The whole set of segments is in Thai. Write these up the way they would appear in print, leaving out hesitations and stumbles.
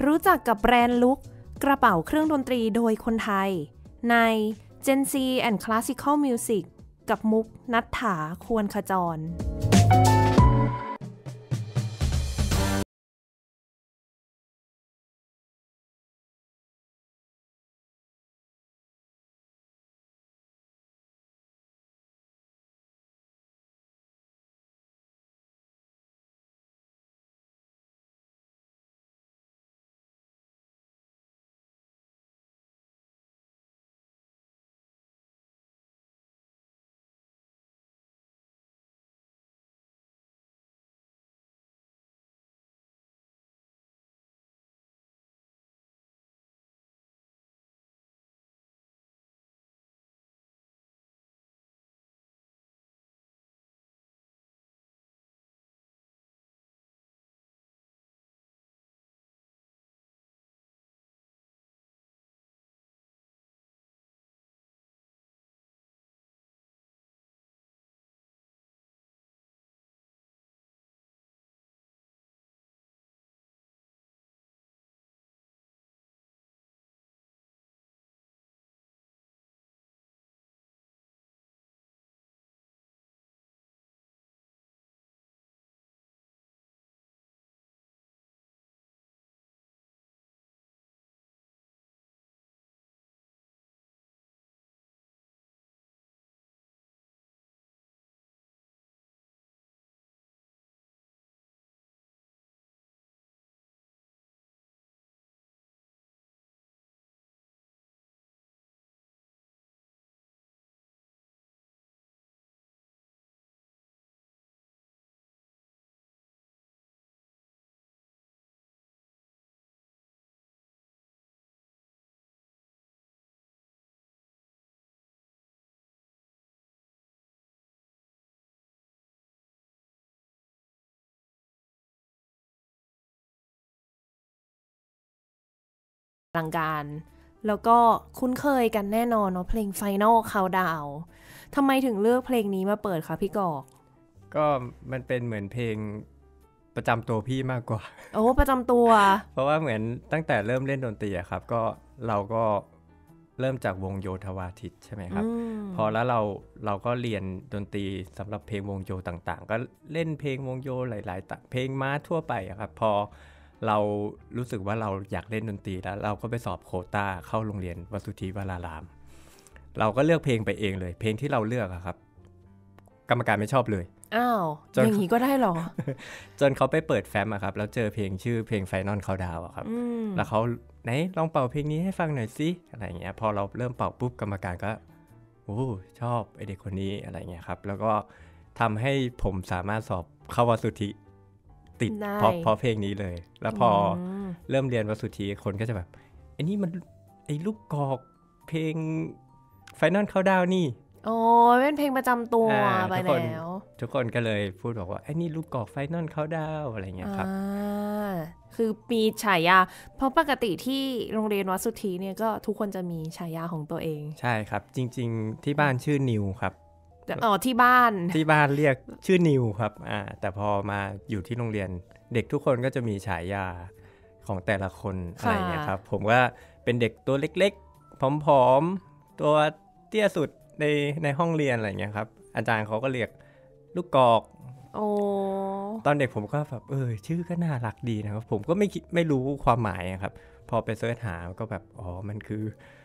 รู้จักกับแบรนด์ลุคกระเป๋าเครื่องดนตรีโดยคนไทยใน Gen Z and Classical Music กับมุกณัฐฐา ควรขจรอลังการแล้วก็คุ้นเคยกันแน่นอนเนาะเพลง Final Countdown ทำไมถึงเลือกเพลงนี้มาเปิดคะพี่กอกก็มันเป็นเหมือนเพลงประจำตัวพี่มากกว่าโอ้ประจำตัวเพราะว่าเหมือนตั้งแต่เริ่มเล่นดนตรีครับก็เราก็เริ่มจากวงโยธวาทิตใช่ไหมครับพอแล้วเราก็เรียนดนตรีสำหรับเพลงวงโยต่างๆก็เล่นเพลงวงโยหลายๆเพลงม้าทั่วไปครับพอเรารู้สึกว่าเราอยากเล่นดนตรีแล้วเราก็ไปสอบโควต้าเข้าโรงเรียนวสุทธิวรารามเราก็เลือกเพลงไปเองเลยเพลงที่เราเลือกครับกรรมการไม่ชอบเลยอ้าวอย่างนี้ก็ได้หรอจนเขาไปเปิดแฟ้มครับแล้วเจอเพลงชื่อเพลง Final Countdown ครับแล้วเขาไหนลองเป่าเพลงนี้ให้ฟังหน่อยสิอะไรเงี้ยพอเราเริ่มเป่าปุ๊บกรรมการก็โอ้ชอบไอเด็กคนนี้อะไรเงี้ยครับแล้วก็ทำให้ผมสามารถสอบเข้าวสุทธิติดเพราะเพลงนี้เลยแล้วพอเริ่มเรียนวสุทธิคนก็จะแบบไอ้นี่มันไอ้ลูกกอกเพลง Final Countdown นี่โอ้เป็นเพลงประจำตัวไปแล้วทุกคนก็เลยพูดบอกว่าไอ้นี่ลูกกอกFinal Countdownอะไรเงี้ยครับคือมีฉายาเพราะปกติที่โรงเรียนวัดสุทธิเนี่ยก็ทุกคนจะมีฉายาของตัวเองใช่ครับจริงๆที่บ้านชื่อนิวครับที่บ้านเรียกชื่อนิวครับแต่พอมาอยู่ที่โรงเรียนเด็กทุกคนก็จะมีฉายาของแต่ละคนอะไรเงี้ยครับผมว่าเป็นเด็กตัวเล็กๆผอมๆตัวเตี้ยสุดในห้องเรียนอะไรเงี้ยครับอาจารย์เขาก็เรียกลูกกอกตอนเด็กผมก็แบบชื่อก็น่ารักดีนะครับผมก็ไม่รู้ความหมายครับพอไปเสิร์ชหาก็แบบมันคือ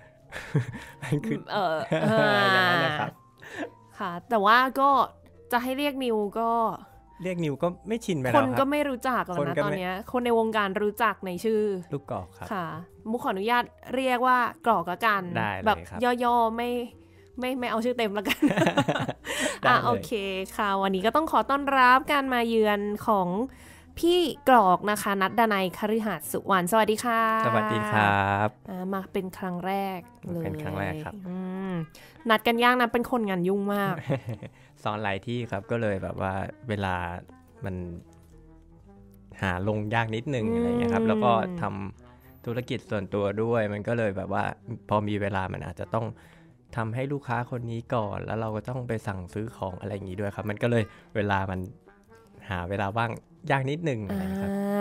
อย่างนั้นนะครับค่ะแต่ว่าก็จะให้เรียกนิวก็ไม่ชินไปแล้วคนก็ไม่รู้จักแล้วนะตอนนี้คนในวงการรู้จักในชื่อลูกกอกครับค่ะมุกขออนุญาตเรียกว่ากรอกละกันแบบย่อๆไม่เอาชื่อเต็มละกัน โอเคค่ะวันนี้ก็ต้องขอต้อนรับการมาเยือนของพี่กรอกนะคะณัฐดนัย คฤหัสถ์สุวรรณสวัสดีค่ะสวัสดีครับมาเป็นครั้งแรกเลยเป็นครั้งแรกครับนัดกันยากนะเป็นคนงานยุ่งมากสอนหลายที่ครับก็เลยแบบว่าเวลามันหาลงยากนิดนึงอะไรเงี้ยครับแล้วก็ทำธุรกิจส่วนตัวด้วยมันก็เลยแบบว่าพอมีเวลามันอาจจะต้องทำให้ลูกค้าคนนี้ก่อนแล้วเราก็ต้องไปสั่งซื้อของอะไรอย่างนี้ด้วยครับมันก็เลยเวลามันหาเวลาว่างยากนิดนึงนะครับ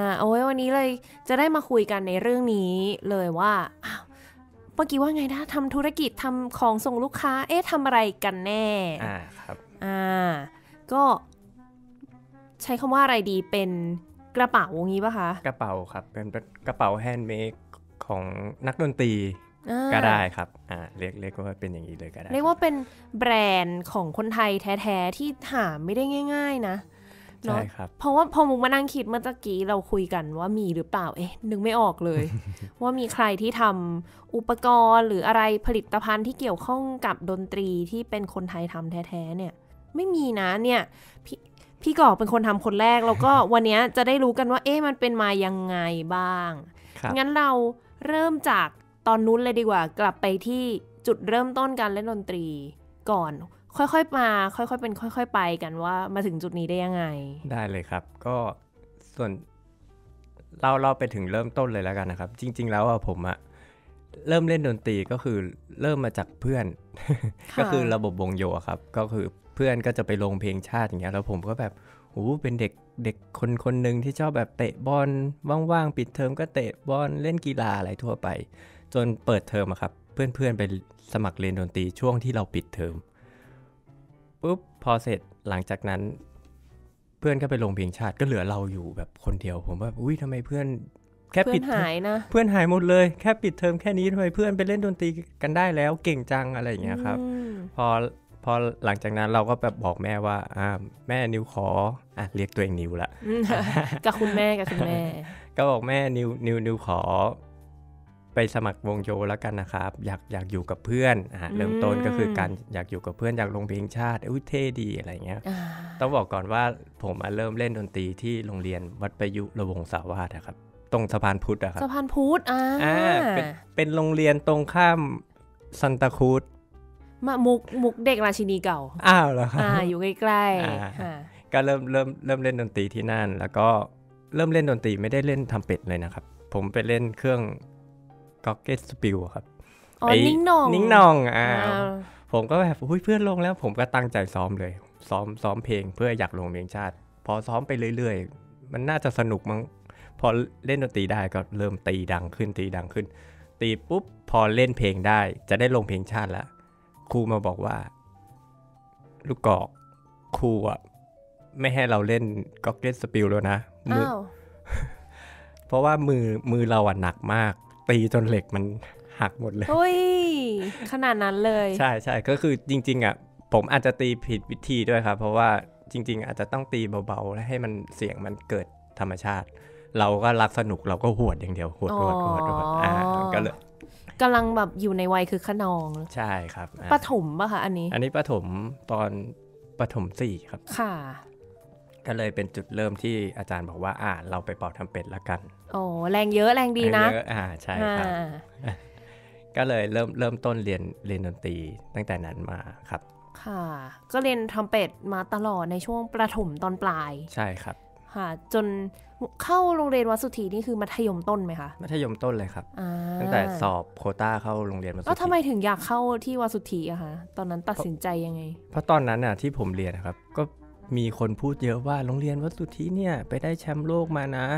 โอ้ยวันนี้เลยจะได้มาคุยกันในเรื่องนี้เลยว่าเมื่อกี้ว่าไงนะทำธุรกิจทำของส่งลูกค้าทำอะไรกันแน่ครับก็ใช้คำว่าอะไรดีเป็นกระเป๋างี้ป่ะคะกระเป๋าครับเป็นกระเป๋าแฮนด์เมดของนักดนตรีก็ได้ครับเรียกว่าเป็นอย่างนี้เลยก็ได้เรียกว่าเป็นแบรนด์ของคนไทยแท้ๆที่หาไม่ได้ง่ายๆนะใช่ครับเพราะว่าพอมุกมานั่งคิดเมื่อกี้เราคุยกันว่ามีหรือเปล่านึกไม่ออกเลย ว่ามีใครที่ทำอุปกรณ์หรืออะไรผลิตภัณฑ์ที่เกี่ยวข้องกับดนตรีที่เป็นคนไทยทำแท้ๆเนี่ยไม่มีนะเนี่ยพี่กอกเป็นคนทำคนแรกแล้วก็วันนี้จะได้รู้กันว่ามันเป็นมายังไงบ้างงั้นเราเริ่มจากตอนนู้นเลยดีกว่ากลับไปที่จุดเริ่มต้นการเล่นดนตรีก่อนค่อยๆมาค่อยๆเป็นค่อยๆไปกันว่ามาถึงจุดนี้ได้ยังไงได้เลยครับก็ส่วนเราไปถึงเริ่มต้นเลยแล้วกันนะครับจริงๆแล้วผมเริ่มเล่นดนตรีก็คือเริ่มมาจากเพื่อน ก็คือระบบวงโยครับก็คือเพื่อนก็จะไปลงเพลงชาติอย่างเงี้ยแล้วผมก็แบบเป็นเด็กคนนึงที่ชอบแบบเตะบอลว่างๆปิดเทอมก็เตะบอลเล่นกีฬาอะไรทั่วไปจนเปิดเทอมครับเพื่อนไปสมัครเรียนดนตรีช่วงที่เราปิดเทอมปุ๊บพอเสร็จหลังจากนั้นเพื่อนก็ไปลงเพลงชาติก็เหลือเราอยู่แบบคนเดียวผมว่าทำไมเพื่อนแค่ปิดหายนะเพื่อนหายหมดเลยแค่ปิดเทอมแค่นี้ทำไมเพื่อนไปเล่นดนตรีกันได้แล้วเก่งจังอะไรอย่างเงี้ยครับพอหลังจากนั้นเราก็แบบบอกแม่ว่าแม่นิวขอเรียกตัวเองนิวละกับคุณแม่ก็บอกแม่นิวขอไปสมัครวงโยแล้วกันนะครับอยากอยู่กับเพื่อนเริ่มต้นก็คือการอยากอยู่กับเพื่อนอยากลงเพลงชาติเท่ดีอะไรเงี้ยต้องบอกก่อนว่าผมเริ่มเล่นดนตรีที่โรงเรียนวัดประยุรวงศาวาสครับตรงสะพานพุทธครับสะพานพุทธเป็นโรงเรียนตรงข้ามซันตาครูซมุกเด็กราชินีเก่าเหรอครับอยู่ใกล้ๆก็เริ่มเล่นดนตรีที่นั่นแล้วก็เริ่มเล่นดนตรีไม่ได้เล่นทำเป็ดเลยนะครับผมไปเล่นเครื่องก็อกเกสปิลครับนิ้งนองผมก็แบบเพื่อนลงแล้วผมก็ตั้งใจซ้อมเลยซ้อมเพลงเพื่ออยากลงเพลงชาติพอซ้อมไปเรื่อยๆมันน่าจะสนุกมั้งพอเล่นดนตรีได้ก็เริ่มตีดังขึ้นตีปุ๊บพอเล่นเพลงได้จะได้ลงเพลงชาติแล้วครูมาบอกว่าลูกกอกครูไม่ให้เราเล่นก็อกเกสปิลแล้วนะเพราะว่ามือเราหนักมากตีจนเหล็กมันหักหมดเลยขนาดนั้นเลยใช่ก็คือจริงๆผมอาจจะตีผิดวิธีด้วยครับเพราะว่าจริงๆอาจจะต้องตีเบาๆและให้มันเสียงมันเกิดธรรมชาติเราก็รักสนุกเราก็หวดอย่างเดียวหวดก็เลยกำลังแบบอยู่ในวัยคือขนองใช่ครับประถมป่ะคะอันนี้ประถมตอนประถม4ครับค่ะก็เลยเป็นจุดเริ่มที่อาจารย์บอกว่าเราไปเป่าทำเป็ดละกันแรงเยอะแรงดีนะใช่ครับก็เลยเริ่มต้นเรียนดนตรีตั้งแต่นั้นมาครับค่ะก็เรียนทำเป็ดมาตลอดในช่วงประถมตอนปลายใช่ครับค่ะจนเข้าโรงเรียนวัดสุทธีนี่คือมัธยมต้นไหมคะมัธยมต้นเลยครับตั้งแต่สอบโควต้าเข้าโรงเรียนวัดสุทธีแล้วทำไมถึงอยากเข้าที่วัดสุทธีอะคะตอนนั้นตัดสินใจยังไงเพราะตอนนั้นที่ผมเรียนนะครับก็มีคนพูดเยอะว่าโรงเรียนวัดสุทธีเนี่ยไปได้แชมป์โลกมานะ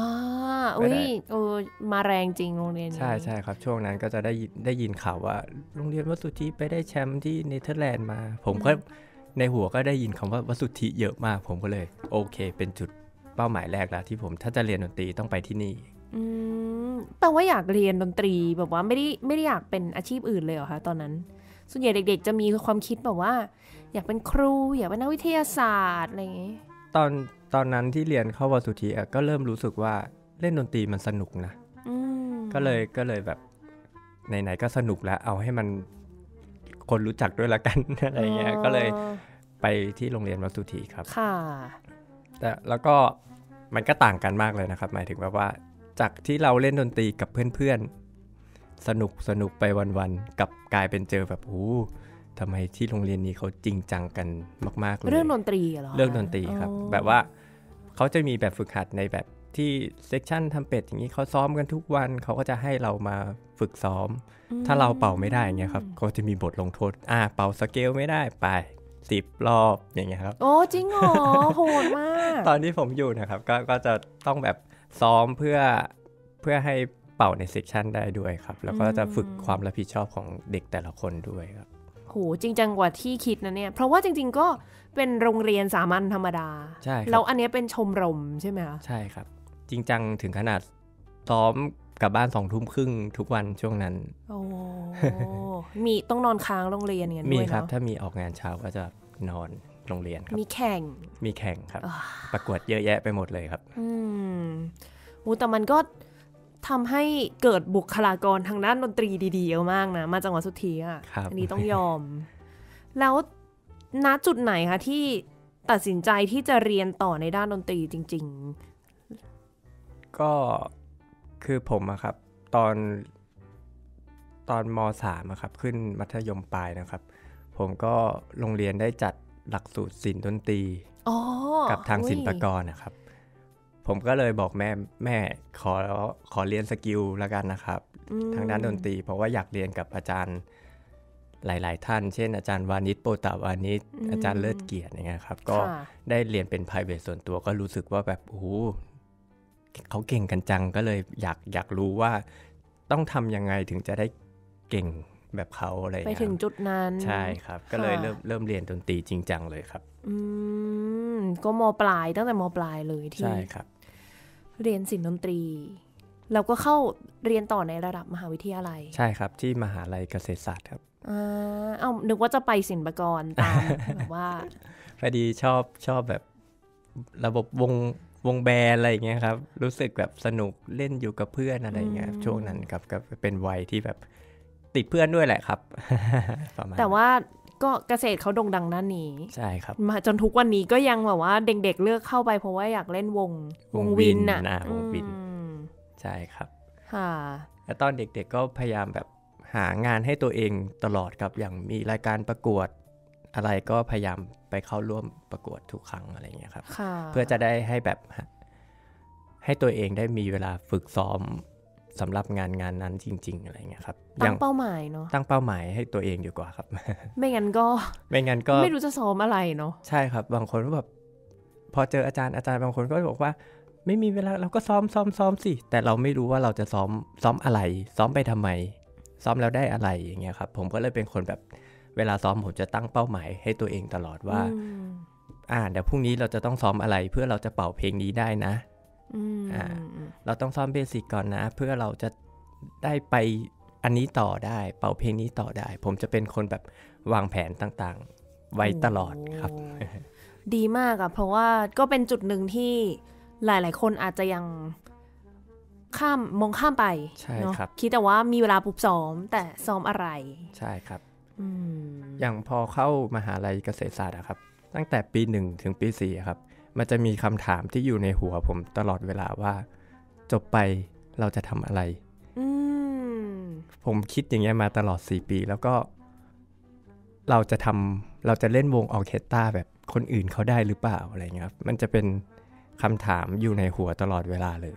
มาแรงจริงโรงเรียนใช่ครับช่วงนั้นก็จะได้ยินข่าวว่าโรงเรียนวัดสุทธีไปได้แชมป์ที่เนเธอร์แลนด์มาผมก็ในหัวก็ได้ยินคำว่าวัดสุทธีเยอะมากผมก็เลยโอเคเป็นจุดเป้าหมายแรกแล้วที่ผมถ้าจะเรียนดนตรีต้องไปที่นี่แปลว่าอยากเรียนดนตรีแบบว่าไม่ได้อยากเป็นอาชีพอื่นเลยเหรอคะตอนนั้นส่วนใหญ่เด็กๆจะมีความคิดแบบว่าอยากเป็นครูอยากเป็นนักวิทยาศาสตร์อะไรอย่างงี้ตอนนั้นที่เรียนเข้าวัดสุทธีก็เริ่มรู้สึกว่าเล่นดนตรีมันสนุกนะก็เลยแบบไหนๆก็สนุกแล้วเอาให้มันคนรู้จักด้วยละกันอะไรเงี้ยก็เลยไปที่โรงเรียนวัดสุทธีครับค่ะแต่แล้วก็มันก็ต่างกันมากเลยนะครับหมายถึงแบบว่าจากที่เราเล่นดนตรีกับเพื่อนๆสนุกไปวันๆกับกลายเป็นเจอแบบทำไมที่โรงเรียนนี้เขาจริงจังกันมากๆเลยเรื่องดนตรีเหรอเรื่องดนตรีครับแบบว่าเขาจะมีแบบฝึกหัดในแบบที่เซกชันทำเป็ดอย่างนี้เขาซ้อมกันทุกวันเขาก็จะให้เรามาฝึกซ้อมถ้าเราเป่าไม่ได้อย่างเงี้ยครับก็จะมีบทลงโทษเป่าสเกลไม่ได้ไป10 รอบอย่างเงี้ยครับโอ้จริงเหรอโหดมากตอนที่ผมอยู่นะครับก็จะต้องแบบซ้อมเพื่อให้เป่าในเซกชันได้ด้วยครับแล้วก็จะฝึกความรับผิดชอบของเด็กแต่ละคนด้วยครับโหจริงจังกว่าที่คิดนะเนี่ยเพราะว่าจริงๆก็เป็นโรงเรียนสามัญธรรมดาใช่แล้วอันนี้เป็นชมรมใช่ไหมคะใช่ครับจริงจังถึงขนาดซ้อมกลับบ้าน 20:30 นทุกวันช่วงนั้นโอ้ มีต้องนอนค้างโรงเรียนกันด้วยเนาะมีครับถ้ามีออกงานเช้าก็จะนอนโรงเรียนครับมีแข่งครับประกวดเยอะแยะไปหมดเลยครับแต่มันก็ทำให้เกิดบุคลากรทางด้านดนตรีดีๆเยอะมากนะมาจังหวัดสุทธีอ่ะอันนี้ต้องยอม แล้วณจุดไหนคะที่ตัดสินใจที่จะเรียนต่อในด้านดนตรีจริงๆก็คือผมอะครับตอนม.3 อะครับขึ้นมัธยมปลายนะครับผมก็โรงเรียนได้จัดหลักสูตรศิลป์ดนตรีกับทางศิลปากรนะครับผมก็เลยบอกแม่ขอเรียนสกิลแล้วกันนะครับทางด้านดนตรีเพราะว่าอยากเรียนกับอาจารย์หลายๆท่านเช่นอาจารย์วานิชโปตาวานิชอาจารย์เลิศเกียรติอย่างเงี้ยครับก็ได้เรียนเป็น private ส่วนตัวก็รู้สึกว่าแบบโอ้โหเขาเก่งกันจังก็เลยอยากรู้ว่าต้องทำยังไงถึงจะได้เก่งแบบเขาอะไรไปถึงจุดนั้นใช่ครับก็เลยเริ่มเรียนดนตรีจริงจังเลยครับก็ม.ปลายตั้งแต่ม.ปลายเลยที่ใช่ครับเรียนศิลป์ดนตรีแล้วก็เข้าเรียนต่อในระดับมหาวิทยาลัยใช่ครับที่มหาลัยเกษตรศาสตร์ครับนึกว่าจะไปศิลปากรตามแบบว่าพอดีชอบแบบระบบวงแบนอะไรอย่างเงี้ยครับรู้สึกแบบสนุกเล่นอยู่กับเพื่อนอะไรอย่างเงี้ยช่วงนั้นครับก็เป็นวัยที่แบบติดเพื่อนด้วยแหละครับแต่ว่าก็เกษตรเขาโด่งดังด้านนี้ใช่ครับมาจนทุกวันนี้ก็ยังแบบว่าเด็กๆเลือกเข้าไปเพราะว่าอยากเล่นวงวินน่ะวงวินใช่ครับค่ะแล้วตอนเด็กๆก็พยายามแบบหางานให้ตัวเองตลอดครับอย่างมีรายการประกวดอะไรก็พยายามไปเข้าร่วมประกวดทุกครั้งอะไรอย่างเงี้ยครับเพื่อจะได้ให้แบบให้ตัวเองได้มีเวลาฝึกซ้อมสำหรับงานนั้นจริงๆอะไรเงี้ยครับตั้งเป้าหมายเนาะตั้งเป้าหมายให้ตัวเองดีกว่าครับไม่งั้นก็ไม่รู้จะซ้อมอะไรเนาะใช่ครับบางคนก็แบบพอเจออาจารย์บางคนก็บอกว่าไม่มีเวลาเราก็ซ้อมสิแต่เราไม่รู้ว่าเราจะซ้อมอะไรซ้อมไปทำไมซ้อมแล้วได้อะไรอย่างเงี้ยครับผมก็เลยเป็นคนแบบเวลาซ้อมผมจะตั้งเป้าหมายให้ตัวเองตลอดว่าเดี๋ยวพรุ่งนี้เราจะต้องซ้อมอะไรเพื่อเราจะเป่าเพลงนี้ได้นะเราต้องซ้อมเบสิกก่อนนะเพื่อเราจะได้ไปอันนี้ต่อได้เป่าเพลงนี้ต่อได้ผมจะเป็นคนแบบวางแผนต่างๆไว้ตลอดครับดีมากอะเพราะว่าก็เป็นจุดหนึ่งที่หลายๆคนอาจจะยังมองข้ามไปเนาะคิดแต่ว่ามีเวลาปุ๊บซ้อมแต่ซ้อมอะไรใช่ครับอย่างพอเข้ามหาลัยเกษตรศาสตร์ครับตั้งแต่ปี1ถึงปี4ครับมันจะมีคำถามที่อยู่ในหัวผมตลอดเวลาว่าจบไปเราจะทำอะไรผมคิดอย่างเงี้ยมาตลอด4ปีแล้วก็เราจะเล่นวงออร์เคสตราแบบคนอื่นเขาได้หรือเปล่าอะไรเงี้ยครับมันจะเป็นคำถามอยู่ในหัวตลอดเวลาเลย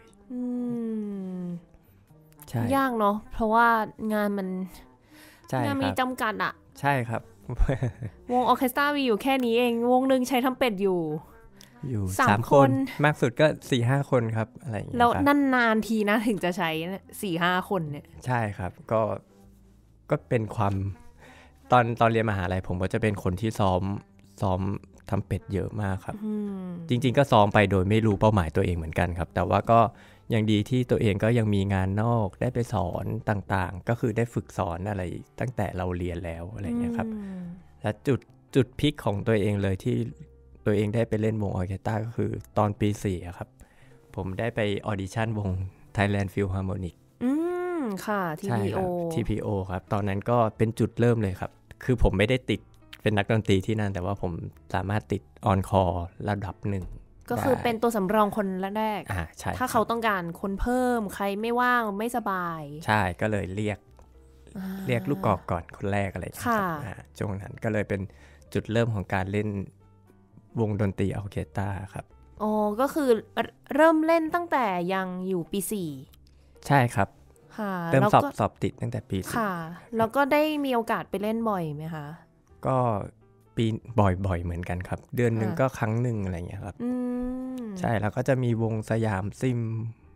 ใช่ยากเนาะเพราะว่างานมันมีจำกัดอะใช่ครับวงออร์เคสตรามีอยู่แค่นี้เองวงนึงใช้ทำเป็ดอยู่ 3 คนมากสุดก็ 4-5 คนครับอะไรอย่างเงี้ยแล้วนานๆทีนะถึงจะใช้ 4-5 คนเนี่ยใช่ครับก็เป็นความตอนเรียนมหาลัยผมก็จะเป็นคนที่ซ้อมทำเป็ดเยอะมากครับจริงๆก็ซ้อมไปโดยไม่รู้เป้าหมายตัวเองเหมือนกันครับแต่ว่าก็ยังดีที่ตัวเองก็ยังมีงานนอกได้ไปสอนต่างๆก็คือได้ฝึกสอนอะไรตั้งแต่เราเรียนแล้วอะไรเงี้ยครับและจุดพลิกของตัวเองเลยที่ตัวเองได้ไปเล่นวงออร์เคสตราก็คือตอนปี4ครับผมได้ไปออดิชั่นวง Thailand Philharmonic ค่ะ TPO ครับตอนนั้นก็เป็นจุดเริ่มเลยครับคือผมไม่ได้ติดเป็นนักดนตรีที่นั่นแต่ว่าผมสามารถติดออนคอร์ระดับหนึ่งก็คือเป็นตัวสำรองคนแรกใช่ถ้าเขาต้องการคนเพิ่มใครไม่ว่างไม่สบายใช่ก็เลยเรียกลูกกอกก่อนคนแรกอะไรอย่างเงี้ยช่วงนั้นก็เลยเป็นจุดเริ่มของการเล่นวงดนตรีออร์เคสตราครับอ๋อก็คือเริ่มเล่นตั้งแต่ยังอยู่ปี 4ใช่ครับเริ่มสอบติดตั้งแต่ปี4 ค่ะแล้วก็ได้มีโอกาสไปเล่นบ่อยไหมคะก็ปีบ่อยเหมือนกันครับเดือนนึงก็ครั้งนึงอะไรอย่างเงี้ยครับใช่แล้วก็จะมีวงสยามซิม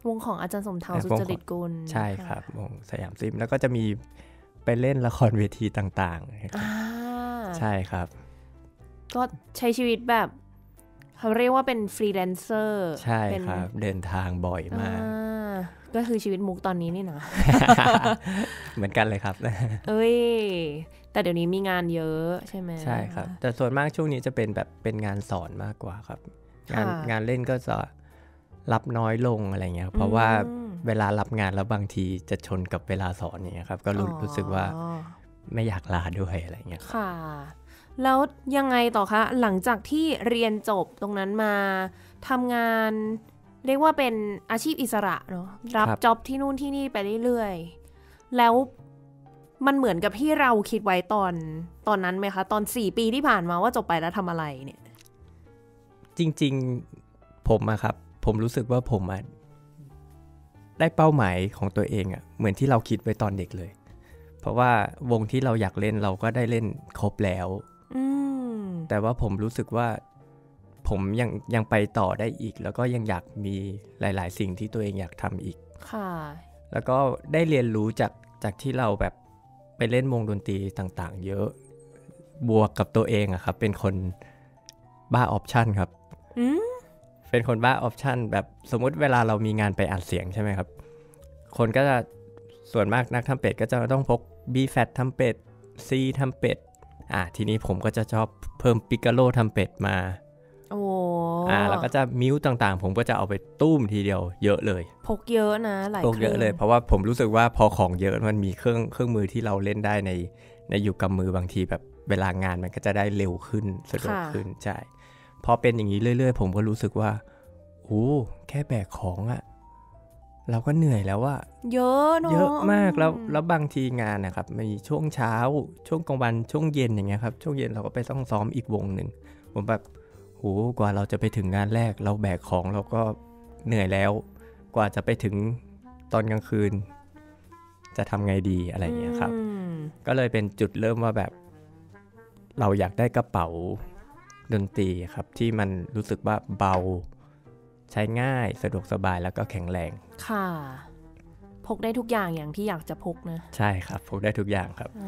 วงของอาจารย์สมเทาสุจริตกุลใช่ครับวงสยามซิมแล้วก็จะมีไปเล่นละครเวทีต่างๆใช่ครับก็ใช้ชีวิตแบบเขาเรียกว่าเป็นฟรีแลนเซอร์ใช่ครับเดินทางบ่อยมากก็คือชีวิตมุกตอนนี้นี่นะเหมือนกันเลยครับเอ้ยแต่เดี๋ยวนี้มีงานเยอะใช่ไหมใช่ครับแต่ส่วนมากช่วงนี้จะเป็นแบบเป็นงานสอนมากกว่าครับงานเล่นก็จะรับน้อยลงอะไรเงี้ยเพราะว่าเวลารับงานแล้วบางทีจะชนกับเวลาสอนเนี่ยครับก็รู้สึกว่าไม่อยากลาด้วยอะไรเงี้ยค่ะแล้วยังไงต่อคะหลังจากที่เรียนจบตรงนั้นมาทำงานเรียกว่าเป็นอาชีพอิสระเนาะรับจ็อบที่นู่นที่นี่ไปเรื่อยๆแล้วมันเหมือนกับที่เราคิดไว้ตอนนั้นไหมคะตอน4 ปีที่ผ่านมาว่าจบไปแล้วทำอะไรเนี่ยจริงๆผมอะครับผมรู้สึกว่าผมได้เป้าหมายของตัวเองอะเหมือนที่เราคิดไว้ตอนเด็กเลยเพราะว่าวงที่เราอยากเล่นเราก็ได้เล่นครบแล้วแต่ว่าผมรู้สึกว่าผมยังไปต่อได้อีกแล้วก็ยังอยากมีหลายๆสิ่งที่ตัวเองอยากทำอีกค่ะแล้วก็ได้เรียนรู้จากที่เราแบบไปเล่นวงดนตรีต่างๆเยอะบวกกับตัวเองอะครับเป็นคนบ้าออปชั่นครับเป็นคนบ้าออปชั่นแบบสมมุติเวลาเรามีงานไปอัดเสียงใช่ไหมครับคนก็จะส่วนมากนักทำเป็ดก็จะต้องพก B flat ทำเป็ด C ทำเป็ดทีนี้ผมก็จะชอบเพิ่มปิกาโลทำเป็ดมาแล้วก็จะมิวต่างๆผมก็จะเอาไปตุ้มทีเดียวเยอะเลยพกเยอะนะหลายเครื่องพกเยอะเลยเพราะว่าผมรู้สึกว่าพอของเยอะมันมีเครื่องมือที่เราเล่นได้ในอยู่กับมือบางทีแบบเวลางานมันก็จะได้เร็วขึ้นสะดวกขึ้นใช่พอเป็นอย่างนี้เรื่อยๆผมก็รู้สึกว่าแค่แบกของเราก็เหนื่อยแล้วเยอะเนาะเยอะมากแล้วบางทีงานนะครับมีช่วงเช้าช่วงกลางวันช่วงเย็นอย่างเงี้ยครับช่วงเย็นเราก็ไปต้องซ้อมอีกวงหนึ่งผมแบบกว่าเราจะไปถึงงานแรกเราแบกของเราก็เหนื่อยแล้วกว่าจะไปถึงตอนกลางคืนจะทำไงดีอะไรอย่างเงี้ยครับก็เลยเป็นจุดเริ่มว่าแบบเราอยากได้กระเป๋าดนตรีครับที่มันรู้สึกว่าเบาใช้ง่ายสะดวกสบายแล้วก็แข็งแรงค่ะพกได้ทุกอย่างที่อยากจะพกนะใช่ครับพกได้ทุกอย่างครับ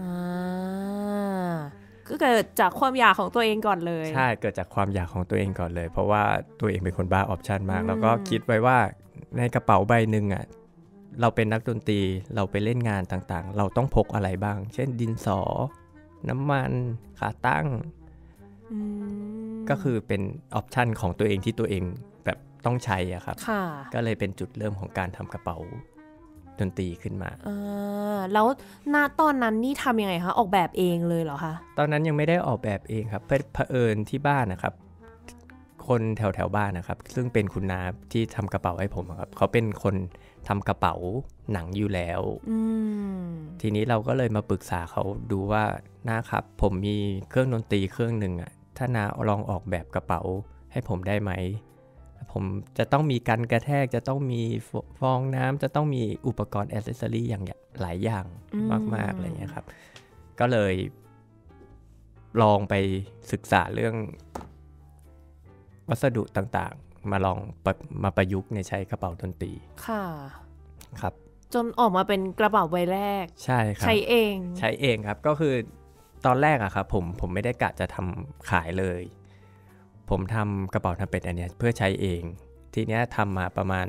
ก็เกิดจากความอยากของตัวเองก่อนเลยใช่เกิดจากความอยากของตัวเองก่อนเลยเพราะว่าตัวเองเป็นคนบ้าออปชันมากแล้วก็คิดไว้ว่าในกระเป๋าใบหนึ่งเราเป็นนักดนตรีเราไปเล่นงานต่างๆเราต้องพกอะไรบ้างเช่นดินสอน้ำมันขาตั้งก็คือเป็นออปชันของตัวเองที่ตัวเองแบบต้องใช้ครับก็เลยเป็นจุดเริ่มของการทำกระเป๋าดนตรีขึ้นมาแล้วณตอนนั้นนี่ทำยังไงคะออกแบบเองเลยเหรอคะตอนนั้นยังไม่ได้ออกแบบเองครับเผอิญที่บ้านนะครับคนแถวบ้านนะครับซึ่งเป็นคุณน้าที่ทำกระเป๋าให้ผมครับเขาเป็นคนทำกระเป๋าหนังอยู่แล้วทีนี้เราก็เลยมาปรึกษาเขาดูว่าน้าครับผมมีเครื่องดนตรีเครื่องหนึ่งถ้าน้าลองออกแบบกระเป๋าให้ผมได้ไหมผมจะต้องมีกันกระแทกจะต้องมีฟองน้ำจะต้องมีอุปกรณ์แอคเซสซอรี่อย่างหลายอย่างมากๆอะไรเงี้ยครับก็เลยลองไปศึกษาเรื่องวัสดุต่างๆมาลองมาประยุกต์ในใช้กระเป๋าดนตรีค่ะครับจนออกมาเป็นกระเป๋าใบแรกใช่ครับใช้เองครับก็คือตอนแรกครับผมไม่ได้กะจะทำขายเลยผมทำกระเป๋าทำเป็ดอันนี้เพื่อใช้เองทีนี้ทำมาประมาณ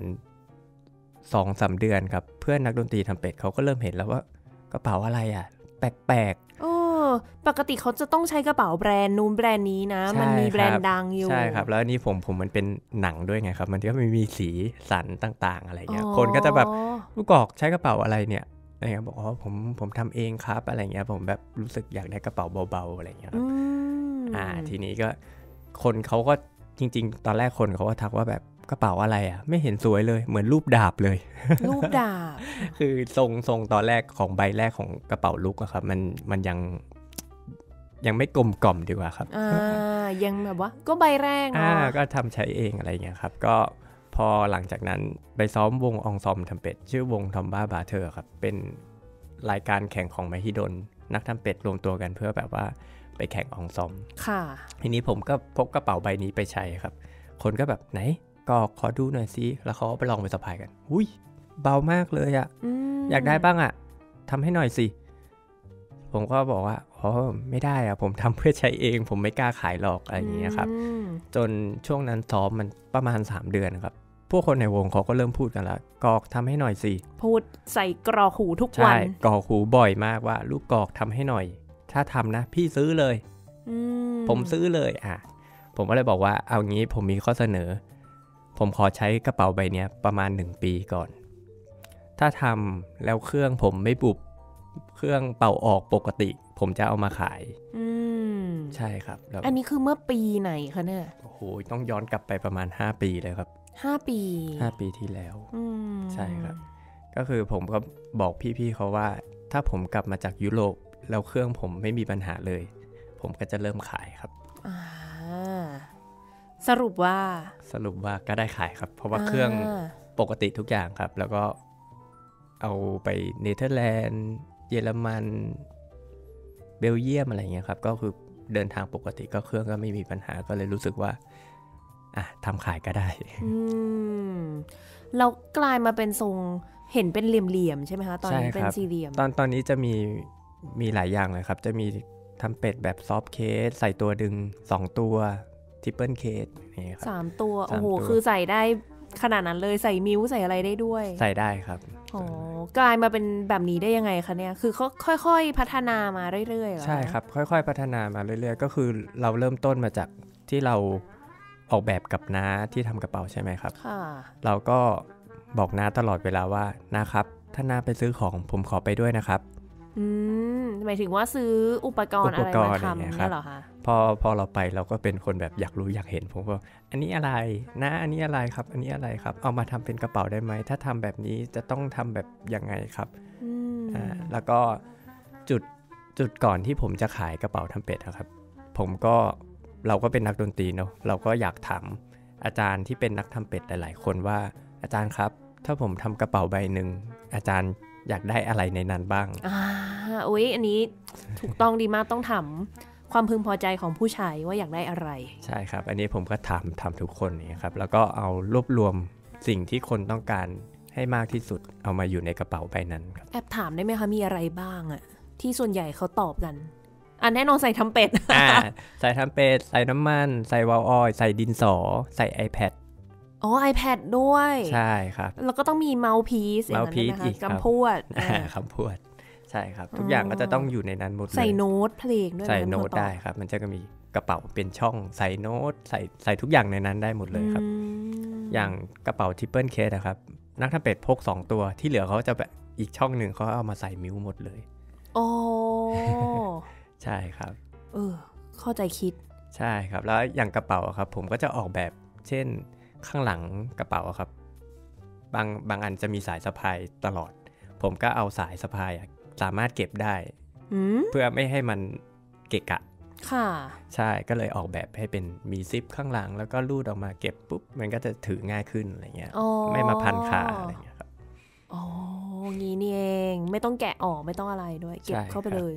2-3 เดือนครับเพื่อนนักดนตรีทำเป็ดเขาก็เริ่มเห็นแล้วว่ากระเป๋าอะไรแปลกปกติเขาจะต้องใช้กระเป๋าแบรนด์นู้นแบรนด์นี้นะมันมีแบรนด์ดังอยู่ใช่ครับแล้วอันนี้ผมมันเป็นหนังด้วยไงครับมันก็มีสีสันต่างๆอะไรเงี้ยคนก็จะแบบลูกกอกใช้กระเป๋าอะไรเนี่ยอะไรเงี้ยบอกผมทำเองครับอะไรเงี้ยผมแบบรู้สึกอยากได้กระเป๋าเบาๆอะไรเงี้ยครับทีนี้ก็คนเขาก็จริงๆตอนแรกคนเขาก็ทักว่าแบบกระเป๋าอะไรไม่เห็นสวยเลยเหมือนรูปดาบเลยรูปดาบคือทรงตอนแรกของใบแรกของกระเป๋าลุกอะครับมันยังไม่กลมกล่อมดีกว่าครับยังแบบว่าก็ใบแรกเนาะก็ทำใช้เองอะไรเงี้ยครับก็พอหลังจากนั้นไปซ้อมวงองซอมทำเป็ดชื่อวงทอมบ้าบาเทอร์ครับเป็นรายการแข่งของมหิดลนักทำเป็ดรวมตัวกันเพื่อแบบว่าไปแข่งองซอมค่ะทีนี้ผมก็พกกระเป๋าใบนี้ไปใช้ครับคนก็แบบไหนกอกขอดูหน่อยสิแล้วเขาไปลองไปสะพายกันอุ้ยเบามากเลยอะอยากได้บ้างอะทำให้หน่อยสิผมก็บอกว่าอ๋อไม่ได้อะผมทำเพื่อใช้เองผมไม่กล้าขายหรอกอะไรอย่างเงี้ยครับจนช่วงนั้นซ้อมมันประมาณ3 เดือนครับพวกคนในวงเขาก็เริ่มพูดกันแล้วกอกทำให้หน่อยสิพูดใส่กรอกหูทุกวันใช่กรอกหูบ่อยมากว่าลูกกอกทำให้หน่อยถ้าทำนะพี่ซื้อเลยผมซื้อเลยผมก็เลยบอกว่าเอางี้ผมมีข้อเสนอผมขอใช้กระเป๋าใบนี้ประมาณ1 ปีก่อนถ้าทำแล้วเครื่องผมไม่บุบเครื่องเป่าออกปกติผมจะเอามาขายใช่ครับอันนี้คือเมื่อปีไหนคะเนี่ยโอ้โหต้องย้อนกลับไปประมาณ5 ปีเลยครับ 5 ปีที่แล้วใช่ครับก็คือผมก็บอกพี่ๆเขาว่าถ้าผมกลับมาจากยุโรปแล้วเครื่องผมไม่มีปัญหาเลยผมก็จะเริ่มขายครับสรุปว่าก็ได้ขายครับเพราะว่าเครื่องปกติทุกอย่างครับแล้วก็เอาไปเนเธอร์แลนด์เยอรมันเบลเยียมอะไรเงี้ยครับก็คือเดินทางปกติก็เครื่องก็ไม่มีปัญหาก็เลยรู้สึกว่าทำขายก็ได้เรากลายมาเป็นทรงเห็นเป็นเหลี่ยมๆใช่ไหมคะตอนนี้เป็นสี่เหลี่ยมตอนนี้จะมีหลายอย่างเลยครับจะมีทำเป็ดแบบซอฟต์เคสใส่ตัวดึง2 ตัวทริปเปิลเคสนี่ครับ 3 ตัวโอ้โหคือใส่ได้ขนาดนั้นเลยใส่มิ้วใส่อะไรได้ด้วยใส่ได้ครับกลายมาเป็นแบบนี้ได้ยังไงคะเนี่ยคือเขาค่อยๆพัฒนามาเรื่อยๆใช่ครับค่อยๆพัฒนามาเรื่อยๆก็คือเราเริ่มต้นมาจากที่เราออกแบบกับน้าที่ทำกระเป๋าใช่ไหมครับเราก็บอกน้าตลอดเวลาว่านะครับถ้าน้าไปซื้อของผมขอไปด้วยนะครับหมายถึงว่าซื้ออุปกรณ์อะไรมาทำเนี่ยเหรอคะพอเราไปเราก็เป็นคนแบบอยากรู้อยากเห็นผมก็อันนี้อะไรนะอันนี้อะไรครับอันนี้อะไรครับเอามาทำเป็นกระเป๋าได้ไหมถ้าทำแบบนี้จะต้องทำแบบยังไงครับแล้วก็จุดก่อนที่ผมจะขายกระเป๋าทำเป็ดครับเราก็เป็นนักดนตรีเนาะเราก็อยากถามอาจารย์ที่เป็นนักทำเป็ดหลายๆคนว่าอาจารย์ครับถ้าผมทำกระเป๋าใบหนึ่งอาจารย์อยากได้อะไรในนั้นบ้างอุ๊ยอันนี้ถูกต้องดีมากต้องถามความพึงพอใจของผู้ใช้ว่าอยากได้อะไรใช่ครับอันนี้ผมก็ถามทุกคนนี่ครับแล้วก็เอารวบรวมสิ่งที่คนต้องการให้มากที่สุดเอามาอยู่ในกระเป๋าใบนั้นครับแอบถามได้ไหมคะมีอะไรบ้างอะที่ส่วนใหญ่เขาตอบกันแน่นอนใส่ทำเป็ดใส่ทำเป็ดใส่น้ำมันใส่วาล์วออยล์ใส่ดินสอใส่ iPad iPad ด้วยใช่ครับแล้วก็ต้องมีเมาส์พีซอีกคำพูดใช่ครับทุกอย่างก็จะต้องอยู่ในนั้นหมดเลยใส่โน้ตเพลงด้วยใส่โน้ตได้ครับมันจะก็มีกระเป๋าเป็นช่องใส่โน้ตใส่ทุกอย่างในนั้นได้หมดเลยครับอย่างกระเป๋าทริปเปิลเคสนะครับนักทำเป็ดพก2 ตัวที่เหลือเขาจะแบบอีกช่องหนึ่งเขาเอามาใส่มิ้วหมดเลยใช่ครับเข้าใจคิดใช่ครับแล้วอย่างกระเป๋าครับผมก็จะออกแบบเช่นข้างหลังกระเป๋าครับบางอันจะมีสายสะพายตลอดผมก็เอาสายสะพายสามารถเก็บได้เพื่อไม่ให้มันเกะกะค่ะใช่ก็เลยออกแบบให้เป็นมีซิปข้างหลังแล้วก็ลูดออกมาเก็บปุ๊บมันก็จะถือง่ายขึ้นอะไรเงี้ยไม่มาพันขาอะไรเงี้ยครับงี้นี่เองไม่ต้องแกะออกไม่ต้องอะไรด้วยเก็บเข้าไปเลย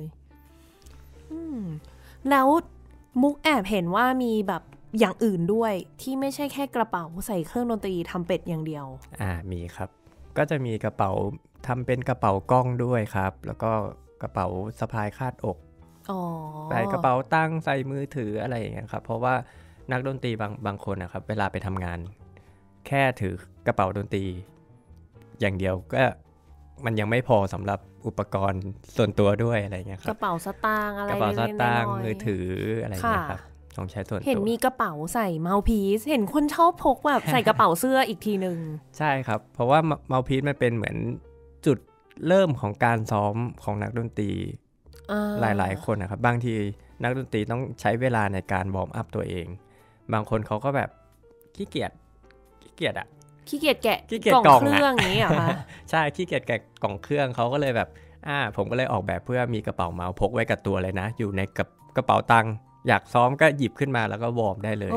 แล้วมุกแอบเห็นว่ามีแบบอย่างอื่นด้วยที่ไม่ใช่แค่กระเป๋าใส่เครื่องดนตรีทำเป็ดอย่างเดียวมีครับก็จะมีกระเป๋าทำเป็นกระเป๋ากล้องด้วยครับแล้วก็กระเป๋าสะพายคาดอกใส่กระเป๋าตั้งใส่มือถืออะไรอย่างเงี้ยครับเพราะว่านักดนตรีบางคนนะครับเวลาไปทำงานแค่ถือกระเป๋าดนตรีอย่างเดียวก็มันยังไม่พอสำหรับอุปกรณ์ส่วนตัวด้วยอะไรเงี้ยครับกระเป๋าสตางค์อะไรกระเป๋าสตางค์มือถืออะไรเงี้ยครับต้องใช้ส่วนตัวเห็นมีกระเป๋าใส่เมาส์พีซเห็นคนชอบพกแบบใส่กระเป๋าเสื้ออีกทีนึงใช่ครับเพราะว่าเมาส์พีซมันเป็นเหมือนจุดเริ่มของการซ้อมของนักดนตรีหลายๆคนนะครับบางทีนักดนตรีต้องใช้เวลาในการวอร์มอัพตัวเองบางคนเขาก็แบบขี้เกียจแกะกล่องเครื่องนี้เหรอคะใช่ขี้เกียจแกะกล่องเครื่องเขาก็เลยแบบผมก็เลยออกแบบเพื่อมีกระเป๋าเมาส์พกไว้กับตัวเลยนะอยู่ในกระเป๋าตังค์อยากซ้อมก็หยิบขึ้นมาแล้วก็วอร์มได้เลย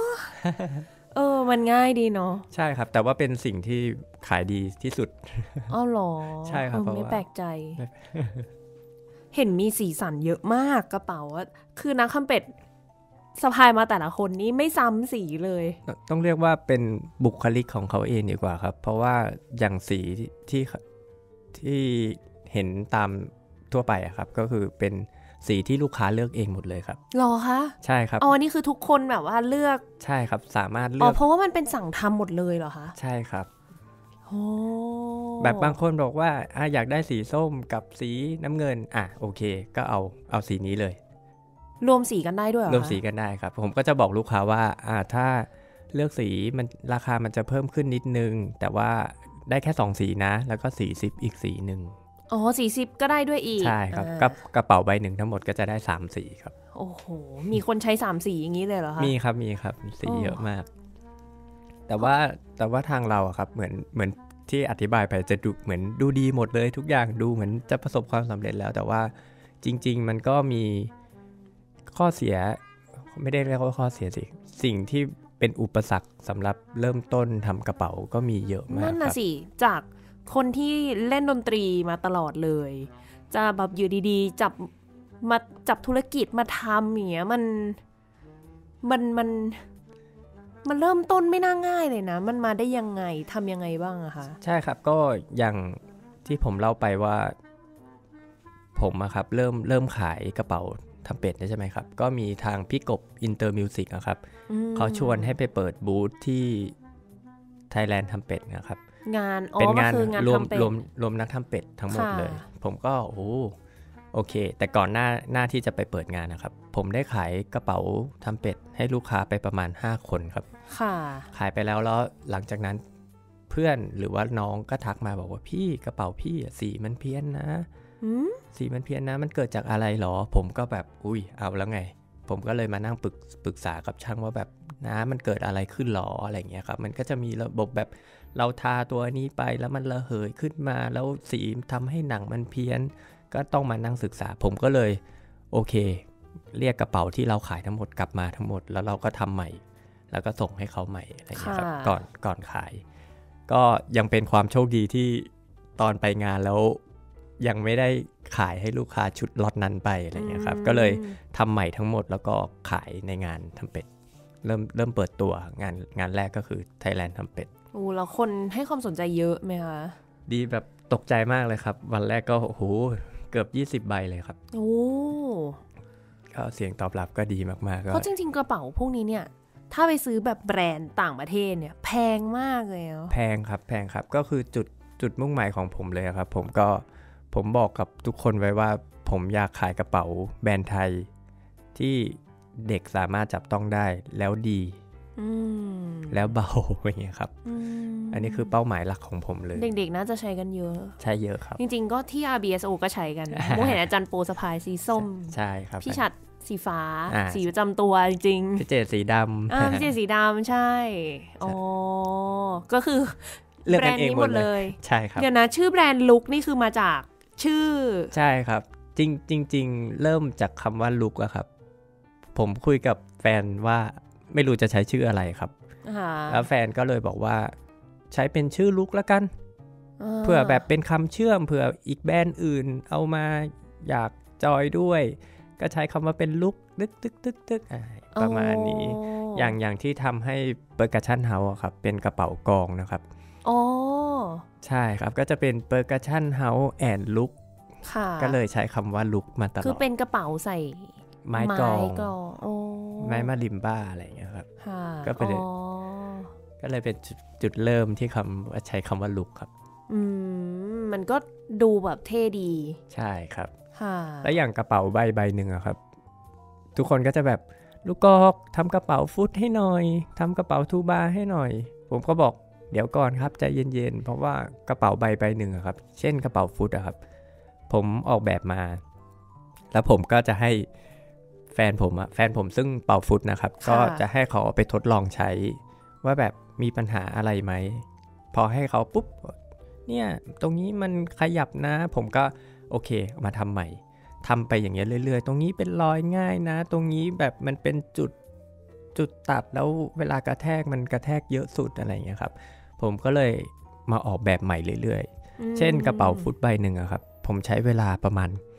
มันง่ายดีเนาะใช่ครับแต่ว่าเป็นสิ่งที่ขายดีที่สุดหรอใช่ครับไม่แปลกใจเห็นมีสีสันเยอะมากกระเป๋าคือนักทำเป็ดสะพายมาแต่ละคนนี้ไม่ซ้ำสีเลยต้องเรียกว่าเป็นบุคลิกของเขาเองดีกว่าครับเพราะว่าอย่างสีที่เห็นตามทั่วไปอะครับก็คือเป็นสีที่ลูกค้าเลือกเองหมดเลยครับหรอคะใช่ครับอ๋อนี่คือทุกคนแบบว่าเลือกใช่ครับสามารถเลือกเพราะว่ามันเป็นสั่งทำหมดเลยเหรอคะใช่ครับแบบบางคนบอกว่าอยากได้สีส้มกับสีน้ำเงินโอเคก็เอาสีนี้เลยรวมสีกันได้ด้วยเหรอรวมสีกันได้ครับผมก็จะบอกลูกค้าว่าถ้าเลือกสีมันราคามันจะเพิ่มขึ้นนิดนึงแต่ว่าได้แค่2สีนะแล้วก็สีซิปอีกสีนึงอ๋อสีซิปก็ได้ด้วยอีกใช่ครับกับกระเป๋าใบหนึ่งทั้งหมดก็จะได้3สีครับโอ้โหมีคนใช้3สีอย่างนี้เลยเหรอคะมีครับสีเยอะมากแต่ว่าทางเราครับเหมือนที่อธิบายไปจะดูเหมือนดูดีหมดเลยทุกอย่างดูเหมือนจะประสบความสำเร็จแล้วแต่ว่าจริงๆมันก็มีข้อเสียไม่ได้เรียกว่าข้อเสียสิสิ่งที่เป็นอุปสรรคสำหรับเริ่มต้นทำกระเป๋าก็มีเยอะมากนั่นน่ะสิจากคนที่เล่นดนตรีมาตลอดเลยจะแบบอยู่ดีๆจับธุรกิจมาทำอย่างเงี้ยมันเริ่มต้นไม่น่าง่ายเลยนะมันมาได้ยังไงทำยังไงบ้างอะคะใช่ครับก็อย่างที่ผมเล่าไปว่าผมครับเริ่มขายกระเป๋าทำเป็ดใช่ไหมครับก็มีทางพี่กบอินเตอร์มิวสิกครับเขาชวนให้ไปเปิดบูธที่ Thailand ทำเป็ดนะครับเป็นงานรวมนักทำเป็ดทั้งหมดเลยผมก็โอเคแต่ก่อนหน้าที่จะไปเปิดงานนะครับผมได้ขายกระเป๋าทำเป็ดให้ลูกค้าไปประมาณ5คนครับขายไปแล้วหลังจากนั้นเพื่อนหรือว่าน้องก็ทักมาบอกว่าพี่กระเป๋าพี่สีมันเพี้ยนนะสีมันเพี้ยนนะมันเกิดจากอะไรหรอผมก็แบบเอาแล้วไงผมก็เลยมานั่งปรึกษากับช่างว่าแบบมันเกิดอะไรขึ้นหรออะไรเงี้ยครับมันก็จะมีระบบแบบเราทาตัวนี้ไปแล้วมันระเหยขึ้นมาแล้วสีทำให้หนังมันเพี้ยนก็ต้องมานั่งศึกษาผมก็เลยโอเคเรียกกระเป๋าที่เราขายทั้งหมดกลับมาทั้งหมดแล้วเราก็ทำใหม่แล้วก็ส่งให้เขาใหม่อะไรเงี้ยครับก่อนขายก็ยังเป็นความโชคดีที่ตอนไปงานแล้วยังไม่ได้ขายให้ลูกค้าชุดล็อตนั้นไปอะไรเงี้ยครับก็เลยทำใหม่ทั้งหมดแล้วก็ขายในงานทำเป็ดเริ่มเปิดตัวงานแรกก็คือ Thailand ทำเป็ดแล้วคนให้ความสนใจเยอะไหมคะดีแบบตกใจมากเลยครับวันแรกก็เกือบ20ใบเลยครับก็เสียงตอบรับก็ดีมากๆเพราะจริงๆกระเป๋าพวกนี้เนี่ยถ้าไปซื้อแบบแบรนด์ต่างประเทศเนี่ยแพงมากเลยแพงครับก็คือจุดมุ่งหมายของผมเลยครับผมบอกกับทุกคนไว้ว่าผมอยากขายกระเป๋าแบรนด์ไทยที่เด็กสามารถจับต้องได้แล้วดีแล้วเบาอย่างเงี้ยครับอันนี้คือเป้าหมายหลักของผมเลยเด็กๆน่าจะใช้กันเยอะใช่เยอะครับจริงๆก็ที่ RBSO ก็ใช้กันโมเห็นอาจารย์โปสะพายสีส้มใช่ครับพี่ชัดสีฟ้าสีประจำตัวจริงๆพี่เจสีดำพี่เจสีดำใช่ก็คือแบรนด์นี้หมดเลยใช่ครับเดี๋ยวนะชื่อแบรนด์ลุคนี่คือมาจากชื่อใช่ครับจริงเริ่มจากคำว่าลุคอะครับผมคุยกับแฟนว่าไม่รู้จะใช้ชื่ออะไรครับแล้วแฟนก็เลยบอกว่าใช้เป็นชื่อลุคละกันเผื่อแบบเป็นคำเชื่อมเผื่ออีกแบรนด์อื่นเอามาอยากจอยด้วยก็ใช้คำว่าเป็นลุคตึกประมาณนี้อย่างที่ทำให้เปอร์คัชชั่นเฮาส์ครับเป็นกระเป๋ากองนะครับใช่ครับก็จะเป็นเปอร์คัชชั่นเฮาส์แอนด์ลุคก็เลยใช้คำว่าลุคมาตลอดคือเป็นกระเป๋าใส่ไม้กองไม้มาริมบ้าอะไรอย่างเงี้ยครับก็เลยเป็นจุดเริ่มที่ใช้คำว่าลุคครับมันก็ดูแบบเท่ดีใช่ครับแล้วอย่างกระเป๋าใบหนึ่งอะครับทุกคนก็จะแบบลูกกอกทำกระเป๋าฟุตให้หน่อยทำกระเป๋าทูบาให้หน่อยผมก็บอกเดี๋ยวก่อนครับใจเย็นๆเพราะว่ากระเป๋าใบหนึ่งอะครับเช่นกระเป๋าฟุตอะครับผมออกแบบมาแล้วผมก็จะให้แฟนผมซึ่งเป่าฟุตนะครับก็จะให้เขาไปทดลองใช้ว่าแบบมีปัญหาอะไรไหมพอให้เขาปุ๊บเนี่ยตรงนี้มันขยับนะผมก็โอเคมาทำใหม่ทำไปอย่างเงี้ยเรื่อยๆตรงนี้เป็นรอยง่ายนะตรงนี้แบบมันเป็นจุดตัดแล้วเวลากระแทกมันกระแทกเยอะสุดอะไรอย่างเงี้ยครับผมก็เลยมาออกแบบใหม่เรื่อยๆเช่นกระเป๋าฟุตใบหนึ่งอะครับผมใช้เวลาประมาณ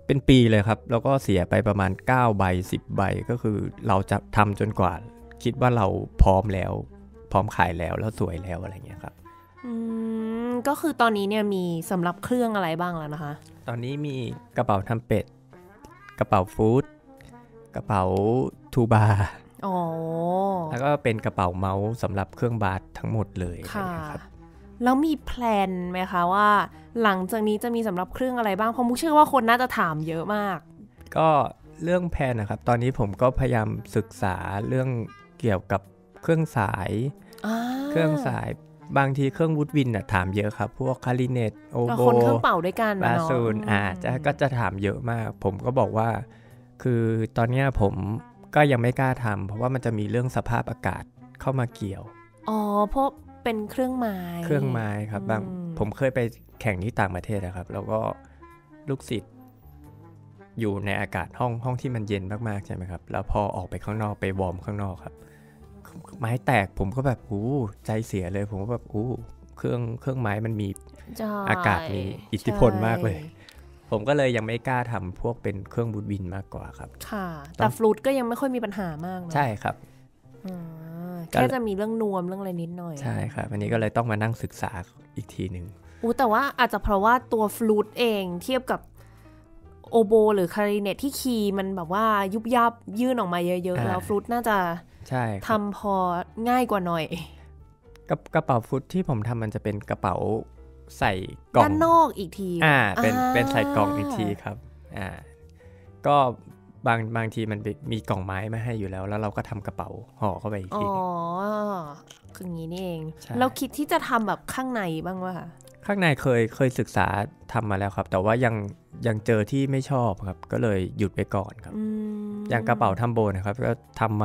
เป็นปีเลยครับแล้วก็เสียไปประมาณ9ใบ10ใบก็คือเราจะทำจนกว่าคิดว่าเราพร้อมแล้วพร้อมขายแล้วสวยแล้วอะไรเงี้ยครับก็คือตอนนี้เนี่ยมีสำหรับเครื่องอะไรบ้างแล้วนะคะตอนนี้มีกระเป๋าทำเป็ดกระเป๋าฟู้ดกระเป๋าทูบาร์แล้วก็เป็นกระเป๋าเมาส์สำหรับเครื่องบาสทั้งหมดเลยครับแล้วมีแพลนไหมคะว่าหลังจากนี้จะมีสำหรับเครื่องอะไรบ้างเพราะมุกเชื่อว่าคนน่าจะถามเยอะมากก็เรื่องแพลนนะครับตอนนี้ผมก็พยายามศึกษาเรื่องเกี่ยวกับเครื่องสายเครื่องสายบางทีเครื่องวูดวินถามเยอะครับพวกคาริเนตโอโบคนเครื่องเป่าด้วยกันบาซูนก็จะถามเยอะมากผมก็บอกว่าคือตอนนี้ผมก็ยังไม่กล้าทำเพราะว่ามันจะมีเรื่องสภาพอากาศเข้ามาเกี่ยวเพราะเป็นเครื่องไม้ครับบางผมเคยไปแข่งที่ต่างประเทศนะครับแล้วก็ลูกศิษย์อยู่ในอากาศห้องที่มันเย็นมากๆใช่ไหมครับแล้วพอออกไปข้างนอกไปวอร์มข้างนอกครับไม้แตกผมก็แบบใจเสียเลยผมก็แบบเครื่องไม้มันมีอากาศมีอิทธิพลมากเลยผมก็เลยยังไม่กล้าทำพวกเป็นเครื่องบูทวินมากกว่าครับค่ะแต่ฟลูตก็ยังไม่ค่อยมีปัญหามากใช่ครับแค่จะมีเรื่องนวมเรื่องอะไรนิดหน่อยใช่ครับวันนี้ก็เลยต้องมานั่งศึกษาอีกทีนึงแต่ว่าอาจจะเพราะว่าตัวฟลูตเองเทียบกับโอโบหรือคลาริเนตที่คีย์มันแบบว่ายุบยับยื่นออกมาเยอะๆแล้วฟลูตน่าจะทำพอง่ายกว่าหน่อยกระเป๋าฟลูตที่ผมทำมันจะเป็นกระเป๋าใส่กล่องด้านนอกอีกทีเป็นใส่กล่องอีกทีครับก็บางทีมันมีกล่องไม้มาให้อยู่แล้วเราก็ทำกระเป๋าห่อเข้าไปอีกทีคืออย่างนี้นี่เองเราคิดที่จะทำแบบข้างในบ้างวะข้างในเคยศึกษาทำมาแล้วครับแต่ว่ายังเจอที่ไม่ชอบครับก็เลยหยุดไปก่อนครับอย่างกระเป๋าทัมโบนะครับก็ทำมา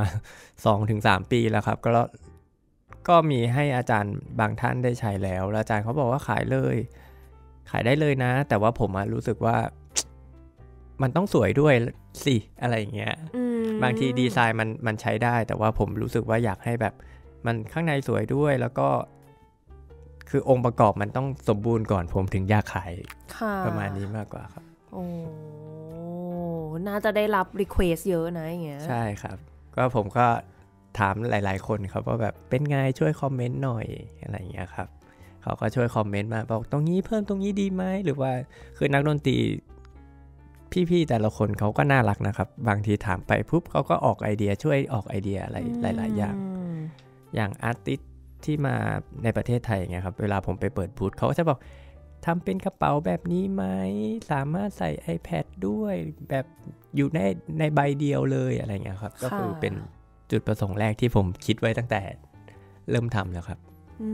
2-3 ปีแล้วครับก็มีให้อาจารย์บางท่านได้ใช้แล้วอาจารย์เขาบอกว่าขายได้เลยนะแต่ว่าผมรู้สึกว่ามันต้องสวยด้วยสิอะไรอย่างเงี้ยบางทีดีไซน์มันใช้ได้แต่ว่าผมรู้สึกว่าอยากให้แบบมันข้างในสวยด้วยแล้วก็คือองค์ประกอบมันต้องสมบูรณ์ก่อนผมถึงอยากขายประมาณนี้มากกว่าครับน่าจะได้รับรีเควสเยอะนะอย่างเงี้ยใช่ครับก็ผมก็ถามหลายๆคนครับว่าแบบเป็นไงช่วยคอมเมนต์หน่อยอะไรอย่างเงี้ยครับเขาก็ช่วยคอมเมนต์มาบอกตรงนี้เพิ่มตรงนี้ดีไหมหรือว่าคือนักดนตรีพี่ๆแต่ละคนเขาก็น่ารักนะครับบางทีถามไปปุ๊บเขาก็ออกไอเดียช่วยออกไอเดียอะไรหลายๆอย่างอาร์ติสต์ที่มาในประเทศไทยอย่างเงี้ยครับเวลาผมไปเปิดบูธเขาก็จะบอกทำเป็นกระเป๋าแบบนี้ไหมสามารถใส่ iPad ด้วยแบบอยู่ในใบเดียวเลยอะไรเงี้ยครับก็คือเป็นจุดประสงค์แรกที่ผมคิดไว้ตั้งแต่เริ่มทำแล้วครับ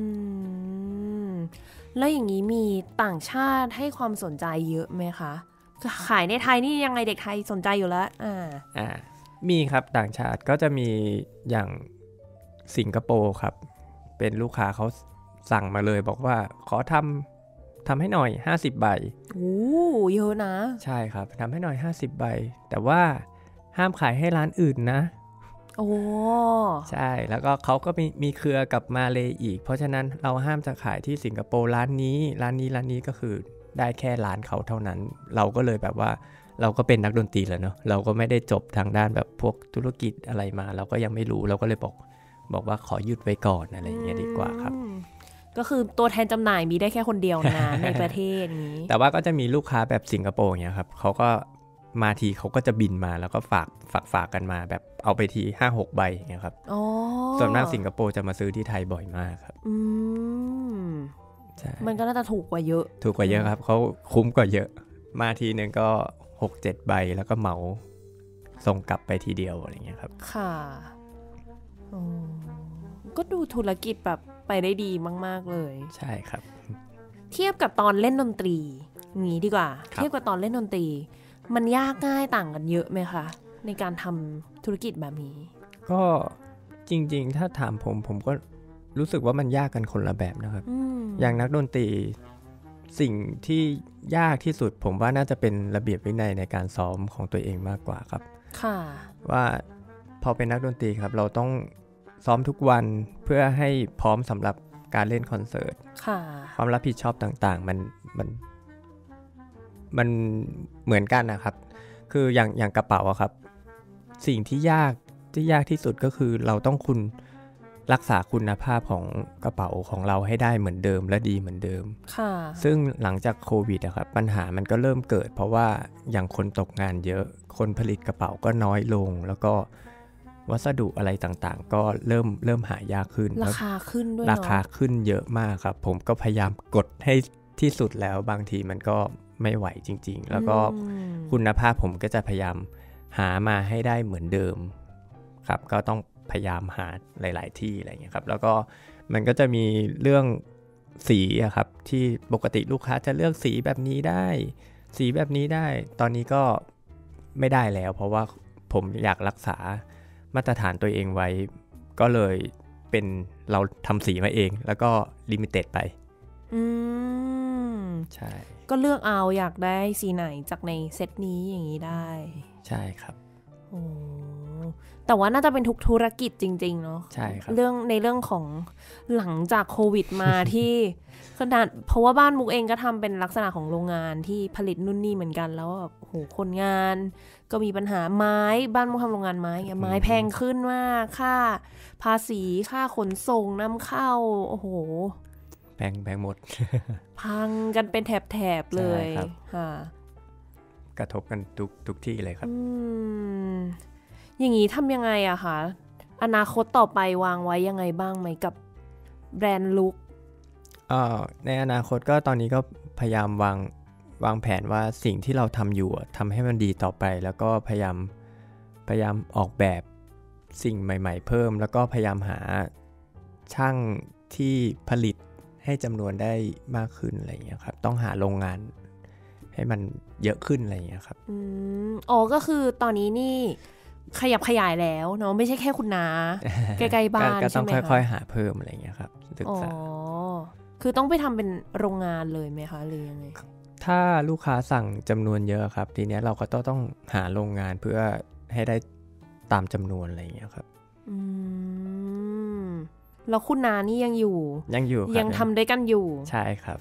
แล้วอย่างนี้มีต่างชาติให้ความสนใจเยอะไหมคะขายในไทยนี่ยังไงเด็กไทยสนใจอยู่แล้วมีครับต่างชาติก็จะมีอย่างสิงคโปร์ครับเป็นลูกค้าเขาสั่งมาเลยบอกว่าขอทำให้หน่อย50ใบเยอะนะใช่ครับทำให้หน่อย50ใบแต่ว่าห้ามขายให้ร้านอื่นนะใช่แล้วก็เขาก็มีเครือกับมาเลอีกเพราะฉะนั้นเราห้ามจะขายที่สิงคโปร์ร้านนี้ก็คือได้แค่ร้านเขาเท่านั้นเราก็เลยแบบว่าเราก็เป็นนักดนตรีแล้วเนาะเราก็ไม่ได้จบทางด้านแบบพวกธุรกิจอะไรมาเราก็ยังไม่รู้เราก็เลยบอกว่าขอหยุดไว้ก่อนอะไรอย่างเงี้ยดีกว่าครับก็คือตัวแทนจำหน่ายมีได้แค่คนเดียวนะ ในประเทศนี้แต่ว่าก็จะมีลูกค้าแบบสิงคโปร์เงี้ยครับเขาก็มาทีเขาก็จะบินมาแล้วก็ฝากกันมาแบบเอาไปที 5-6 ใบอย่างเงี้ยครับส่วนมากสิงคโปร์จะมาซื้อที่ไทยบ่อยมากครับใช่มันก็น่าจะถูกกว่าเยอะครับเขาคุ้มกว่าเยอะมาทีนึงก็ 6-7 ใบแล้วก็เหมาส่งกลับไปทีเดียวอะไรเงี้ยครับค่ะก็ดูธุรกิจแบบไปได้ดีมากๆเลยใช่ครับเทียบกับตอนเล่นดนตรีงี้ดีกว่าเทียบกับตอนเล่นดนตรีมันยากง่ายต่างกันเยอะไหมคะในการทำธุรกิจแบบนี้ก็จริงๆถ้าถามผมก็รู้สึกว่ามันยากกันคนละแบบนะครับอย่างนักดนตรีสิ่งที่ยากที่สุดผมว่าน่าจะเป็นระเบียบวินัยในการซ้อมของตัวเองมากกว่าครับค่ะว่าพอเป็นนักดนตรีครับเราต้องซ้อมทุกวันเพื่อให้พร้อมสำหรับการเล่นคอนเสิร์ตความรับผิดชอบต่างๆมันเหมือนกันนะครับคืออย่างกระเป๋าอะครับสิ่งที่ยากที่สุดก็คือเราต้องรักษาคุณภาพของกระเป๋าของเราให้ได้เหมือนเดิมและดีเหมือนเดิมค่ะซึ่งหลังจากโควิดอะครับปัญหามันก็เริ่มเกิดเพราะว่าอย่างคนตกงานเยอะคนผลิตกระเป๋าก็น้อยลงแล้วก็วัสดุอะไรต่างๆก็เริ่มหายากขึ้นราคาขึ้นด้วยราคาขึ้นเยอะมากครับผมก็พยายามกดให้ที่สุดแล้วบางทีมันก็ไม่ไหวจริงๆแล้วก็คุณภาพผมก็จะพยายามหามาให้ได้เหมือนเดิมครับก็ต้องพยายามหาหลายๆที่อะไรอย่างเงี้ยครับแล้วก็มันก็จะมีเรื่องสีอะครับที่ปกติลูกค้าจะเลือกสีแบบนี้ได้สีแบบนี้ได้ตอนนี้ก็ไม่ได้แล้วเพราะว่าผมอยากรักษามาตรฐานตัวเองไว้ก็เลยเป็นเราทำสีมาเองแล้วก็ลิมิเต็ดไปใช่ก็เลือกเอาอยากได้สีไหนจากในเซตนี้อย่างนี้ได้ใช่ครับโอ้แต่ว่าน่าจะเป็นทุกธุรกิจจริงๆเนาะใช่ครับในเรื่องของหลังจากโควิดมา ที่ขนาดเพราะว่าบ้านมุกเองก็ทำเป็นลักษณะของโรงงานที่ผลิตนู่นนี่เหมือนกันแล้วแบบโหคนงานก็มีปัญหาไม้บ้านมุกทำโรงงานไม้ไงไม้แพงขึ้นมากค่าภาษีค่าขนส่งนำเข้าโอ้โหแพงหมดพังกันเป็นแถบๆเลยค่ะกระทบกันทุกที่เลยครับอย่างนี้ทำยังไงอะคะอนาคตต่อไปวางไว้ยังไงบ้างไหมกับแบรนด์ลุคในอนาคตก็ตอนนี้ก็พยายามวางแผนว่าสิ่งที่เราทำอยู่ทำให้มันดีต่อไปแล้วก็พยายามออกแบบสิ่งใหม่ๆเพิ่มแล้วก็พยายามหาช่างที่ผลิตให้จำนวนได้มากขึ้นอะไรอย่างเงี้ยครับต้องหาโรงงานให้มันเยอะขึ้นอะไรอย่างเงี้ยครับอ๋อก็คือตอนนี้นี่ขยับขยายแล้วเนาะไม่ใช่แค่คุณน้าใกล้ๆบ้านก็ต้องค่อยๆหาเพิ่มอะไรอย่างเงี้ยครับศึกษาคือต้องไปทำเป็นโรงงานเลยไหมคะหรือยังไงถ้าลูกค้าสั่งจำนวนเยอะครับทีนี้เราก็ต้องหาโรงงานเพื่อให้ได้ตามจำนวนอะไรอย่างเงี้ยครับแล้วคุณน้านี่ยังอยู่ยังทำด้วยกันอยู่ใช่ครับ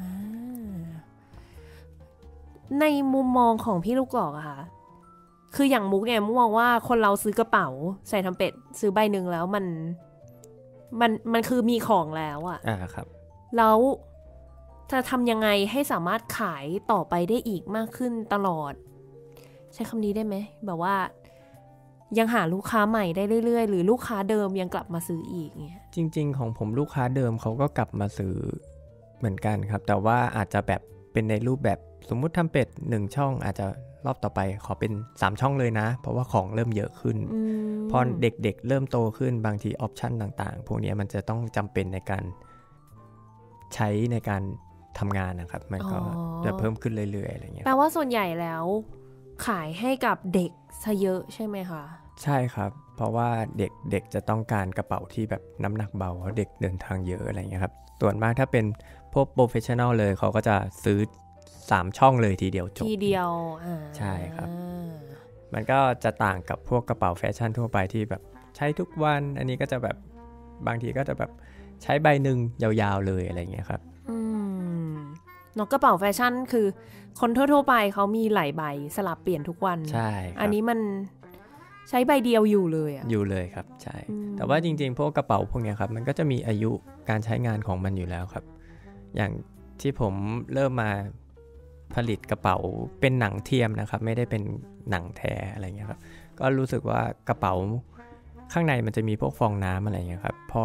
ในมุมมองของพี่ลูกกอกอะค่ะคืออย่างมุกเนี่ยมุกมองว่าคนเราซื้อกระเป๋าใส่ทำเป็ดซื้อใบหนึ่งแล้วมันคือมีของแล้วอะครับแล้วจะทำยังไงให้สามารถขายต่อไปได้อีกมากขึ้นตลอดใช้คำนี้ได้ไหมแบบว่ายังหาลูกค้าใหม่ได้เรื่อยๆหรือลูกค้าเดิมยังกลับมาซื้ออีกเงี้ยจริงๆของผมลูกค้าเดิมเขาก็กลับมาซื้อเหมือนกันครับแต่ว่าอาจจะแบบเป็นในรูปแบบสมมุติทำเป็ด1ช่องอาจจะรอบต่อไปขอเป็น3ช่องเลยนะเพราะว่าของเริ่มเยอะขึ้นพอเด็กๆเริ่มโตขึ้นบางทีออปชันต่างๆพวกนี้มันจะต้องจำเป็นในการใช้ในการทำงานนะครับมันก็จะเพิ่มขึ้นเรื่อยๆอะไรเงี้ยแปลว่าส่วนใหญ่แล้วขายให้กับเด็กซะเยอะใช่ไหมคะใช่ครับเพราะว่าเด็กจะต้องการกระเป๋าที่แบบน้ำหนักเบาเพราะเด็กเดินทางเยอะอะไรเงี้ยครับส่วนมากถ้าเป็นพวกโปรเฟชชั่นอลเลยเขาก็จะซื้อ3ช่องเลยทีเดียวจบทีเดียวใช่ครับมันก็จะต่างกับพวกกระเป๋าแฟชั่นทั่วไปที่แบบใช้ทุกวันอันนี้ก็จะแบบบางทีก็จะแบบใช้ใบหนึ่งยาวๆเลยอะไรเงี้ยครับนกกระเป๋าแฟชั่นคือคนทั่วๆไปเขามีหลายใบสลับเปลี่ยนทุกวันใช่อันนี้มันใช้ใบเดียวอยู่เลยอยู่เลยครับใช่แต่ว่าจริงๆพวกกระเป๋าพวกนี้ครับมันก็จะมีอายุการใช้งานของมันอยู่แล้วครับอย่างที่ผมเริ่มมาผลิตกระเป๋าเป็นหนังเทียมนะครับไม่ได้เป็นหนังแท้อะไรเงี้ยครับก็รู้สึกว่ากระเป๋าข้างในมันจะมีพวกฟองน้ำอะไรเงี้ยครับพอ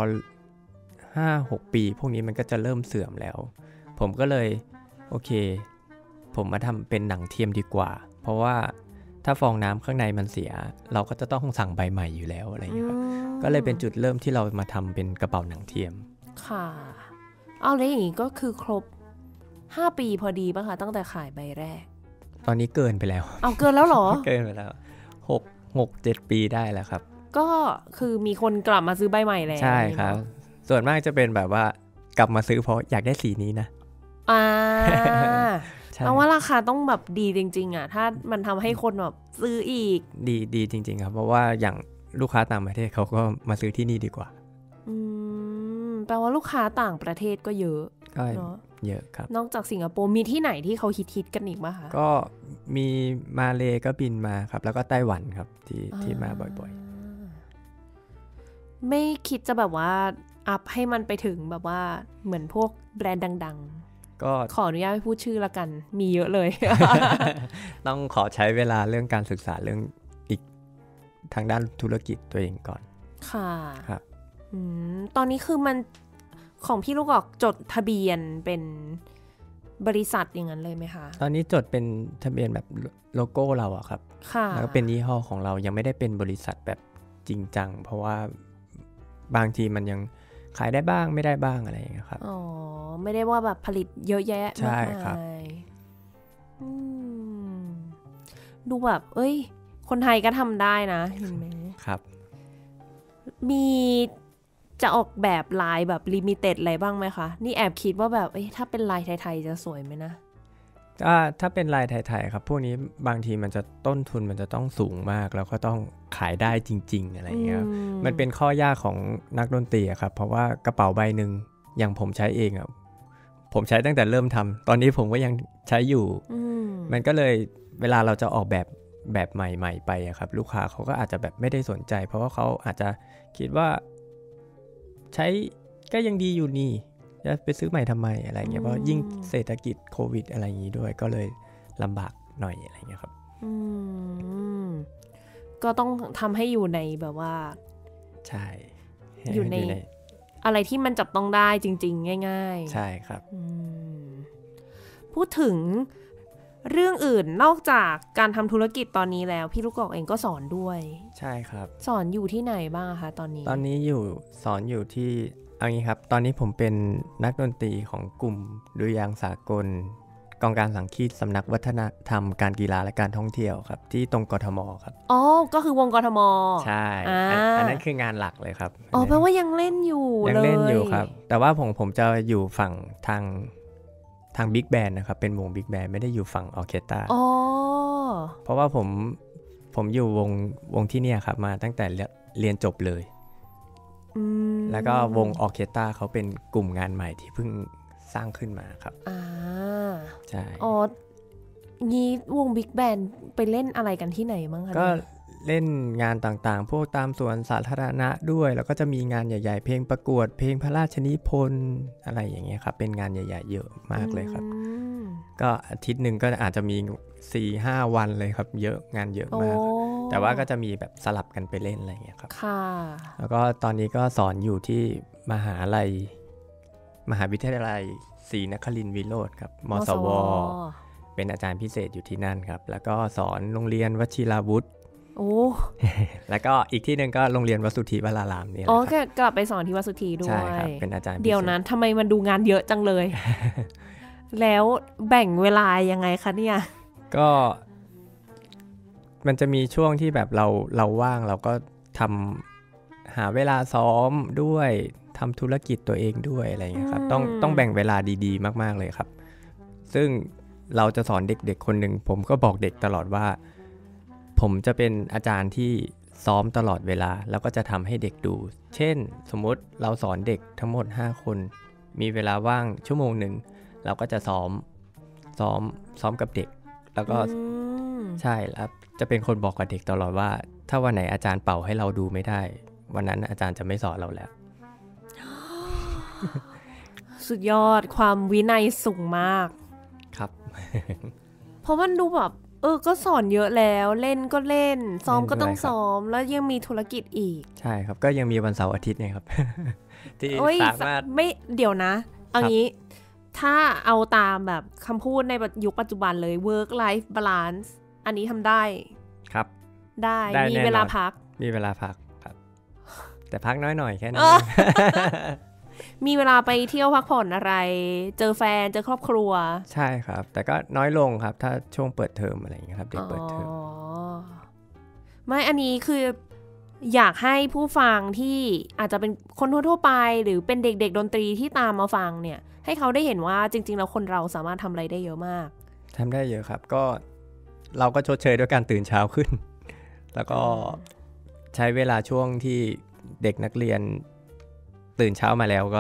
5-6 ปีพวกนี้มันก็จะเริ่มเสื่อมแล้วผมก็เลยโอเคผมมาทำเป็นหนังเทียมดีกว่าเพราะว่าถ้าฟองน้ำข้างในมันเสียเราก็จะต้องสั่งใบใหม่อยู่แล้วอะไรเงี้ยครับก็เลยเป็นจุดเริ่มที่เรามาทำเป็นกระเป๋าหนังเทียมค่ะเอาเลยอย่างนี้ก็คือครบ5 ปีพอดีป่ะคะตั้งแต่ขายใบแรกตอนนี้เกินไปแล้วเอาเกินแล้วเหรอเกินไปแล้ว6-7 ปีได้แล้วครับก็คือมีคนกลับมาซื้อใบใหม่แล้วใช่ครับส่วนมากจะเป็นแบบว่ากลับมาซื้อเพราะอยากได้สีนี้นะเพราะว่าราคาต้องแบบดีจริงๆถ้ามันทำให้คนแบบซื้ออีกดีจริงๆครับเพราะว่าอย่างลูกค้าต่างประเทศเขาก็มาซื้อที่นี่ดีกว่าแปลว่าลูกค้าต่างประเทศก็เยอะก็เยอะครับนอกจากสิงคโปร์มีที่ไหนที่เขาฮิตกันอีกมั้ยคะก็มีมาเลก็บินมาครับแล้วก็ไต้หวันครับที่มาบ่อยๆไม่คิดจะแบบว่าอัพให้มันไปถึงแบบว่าเหมือนพวกแบรนด์ดังๆก็ขออนุญาตไม่พูดชื่อละกันมีเยอะเลยต้องขอใช้เวลาเรื่องการศึกษาเรื่องอีกทางด้านธุรกิจตัวเองก่อนค่ะครับตอนนี้คือมันของพี่ลูกออกจดทะเบียนเป็นบริษัทอย่างนั้นเลยไหมคะตอนนี้จดเป็นทะเบียนแบบโลโก้เราอะครับแล้วก็เป็นยี่ห้อของเรายังไม่ได้เป็นบริษัทแบบจริงจังเพราะว่าบางทีมันยังขายได้บ้างไม่ได้บ้างอะไรอย่างเงี้ยครับอ๋อไม่ได้ว่าแบบผลิตเยอะแยะใช่ครับดูแบบเอ้ยคนไทยก็ทำได้นะเห็นไหมครับมีจะออกแบบลายแบบลิมิเต็ดอะไรบ้างไหมคะนี่แอบคิดว่าแบบถ้าเป็นลายไทยๆจะสวยไหมนะถ้าเป็นลายไทยๆครับพวกนี้บางทีมันจะต้นทุนมันจะต้องสูงมากแล้วก็ต้องขายได้จริงๆอะไรเงี้ยมันเป็นข้อยากของนักดนตรีครับเพราะว่ากระเป๋าใบหนึ่งอย่างผมใช้เองอ่ะผมใช้ตั้งแต่เริ่มทำตอนนี้ผมก็ยังใช้อยู่มันก็เลยเวลาเราจะออกแบบใหม่ๆไปอะครับลูกค้าเขาก็อาจจะแบบไม่ได้สนใจเพราะว่าเขาอาจจะคิดว่าใช้ก็ยังดีอยู่นี่จะไปซื้อใหม่ทำไมอะไรเงี้ยเพราะยิ่งเศรษฐกิจโควิดอะไรอย่างนี้ด้วยก็เลยลำบากหน่อยอะไรเงี้ยครับก็ต้องทำให้อยู่ในแบบว่าใช่อยู่ในอะไรที่มันจับต้องได้จริงๆง่ายๆใช่ครับพูดถึงเรื่องอื่นนอกจากการทำธุรกิจตอนนี้แล้วพี่ลูกกอกเองก็สอนด้วยใช่ครับสอนอยู่ที่ไหนบ้างคะตอนนี้สอนอยู่ที่เอางี้ครับตอนนี้ผมเป็นนักดนตรีของกลุ่มดุริยางค์สากลกองการสังคีตสำนักวัฒนธรรมการกีฬาและการท่องเที่ยวครับที่ตรงกทมครับอ๋อก็คือวงกทมใช่อันนั้นคืองานหลักเลยครับอ๋อแปลว่ายังเล่นอยู่ยังเล่นอยู่ครับแต่ว่าผมจะอยู่ฝั่งทางบิ๊กแบนด์นะครับเป็นวงบิ๊กแบนด์ไม่ได้อยู่ฝั่งออร์เคสตราเพราะว่าผมอยู่วงที่เนี่ยครับมาตั้งแต่เรียนจบเลยแล้วก็วงออร์เคสตราเขาเป็นกลุ่มงานใหม่ที่เพิ่งสร้างขึ้นมาครับใช่อ๋องี้วงบิ๊กแบนด์ไปเล่นอะไรกันที่ไหนบ้างคะก็เล่นงานต่างๆพวกตามสวนสาธารณะด้วยแล้วก็จะมีงานใหญ่ๆเพลงประกวดเพลงพระราชนิพนธ์อะไรอย่างเงี้ยครับเป็นงานใหญ่ๆเยอะมากเลยครับก็อาทิตย์นึงก็อาจจะมี 4-5 วันเลยครับเยอะงานเยอะมากแต่ว่าก็จะมีแบบสลับกันไปเล่นอะไรอย่างเงี้ยครับค่ะแล้วก็ตอนนี้ก็สอนอยู่ที่มหาวิทยาลัยศรีนครินทร์วิโรจน์ครับมสวเป็นอาจารย์พิเศษอยู่ที่นั่นครับแล้วก็สอนโรงเรียนวชิราวุธแล้วก็อีกที่นึงก็โรงเรียนวสุทธิวรารามนี่แหละครับกลับไปสอนที่วสุทธิด้วยใช่ครับเป็นอาจารย์เดี๋ยวนั้นทำไมมันดูงานเยอะจังเลย แล้วแบ่งเวลายังไงคะเนี่ยก็มันจะมีช่วงที่แบบเราว่างเราก็หาเวลาซ้อมด้วยทำธุรกิจตัวเองด้วยอะไรอย่างเงี้ยครับต้องแบ่งเวลาดีๆมากๆเลยครับซึ่งเราจะสอนเด็กๆคนหนึ่งผมก็บอกเด็กตลอดว่าผมจะเป็นอาจารย์ที่ซ้อมตลอดเวลาแล้วก็จะทำให้เด็กดูเช่นสมมุติเราสอนเด็กทั้งหมด5คนมีเวลาว่างชั่วโมงหนึ่งเราก็จะซ้อมกับเด็กแล้วก็ใช่แล้วจะเป็นคนบอกกับเด็กตลอดว่าถ้าวันไหนอาจารย์เป่าให้เราดูไม่ได้วันนั้นอาจารย์จะไม่สอนเราแล้วสุดยอดความวินัยสูงมากครับเพราะมันดูแบบก็สอนเยอะแล้วเล่นก็เล่นซ้อมก็ต้องซ้อมแล้วยังมีธุรกิจอีกใช่ครับก็ยังมีวันเสาร์อาทิตย์ไงครับ ที่สามารถไม่เดี๋ยวนะเอางี้ถ้าเอาตามแบบคำพูดในยุคปัจจุบันเลย work life balance อันนี้ทำได้ครับได้มีเวลาพักครับแต่พักน้อยหน่อยแค่นั้นมีเวลาไปเที่ยวพักผ่อนอะไรเจอแฟนเจอครอบครัวใช่ครับแต่ก็น้อยลงครับถ้าช่วงเปิดเทอมอะไรอย่างเงี้ยครับเด็กเปิดเทอมไม่อันนี้คืออยากให้ผู้ฟังที่อาจจะเป็นคนทั่วไปหรือเป็นเด็กๆดนตรีที่ตามมาฟังเนี่ยให้เขาได้เห็นว่าจริงๆแล้วคนเราสามารถทำอะไรได้เยอะมากทำได้เยอะครับก็เราก็ชดเชยด้วยการตื่นเช้าขึ้นแล้วก็ใช้เวลาช่วงที่เด็กนักเรียนตื่นเช้ามาแล้วก็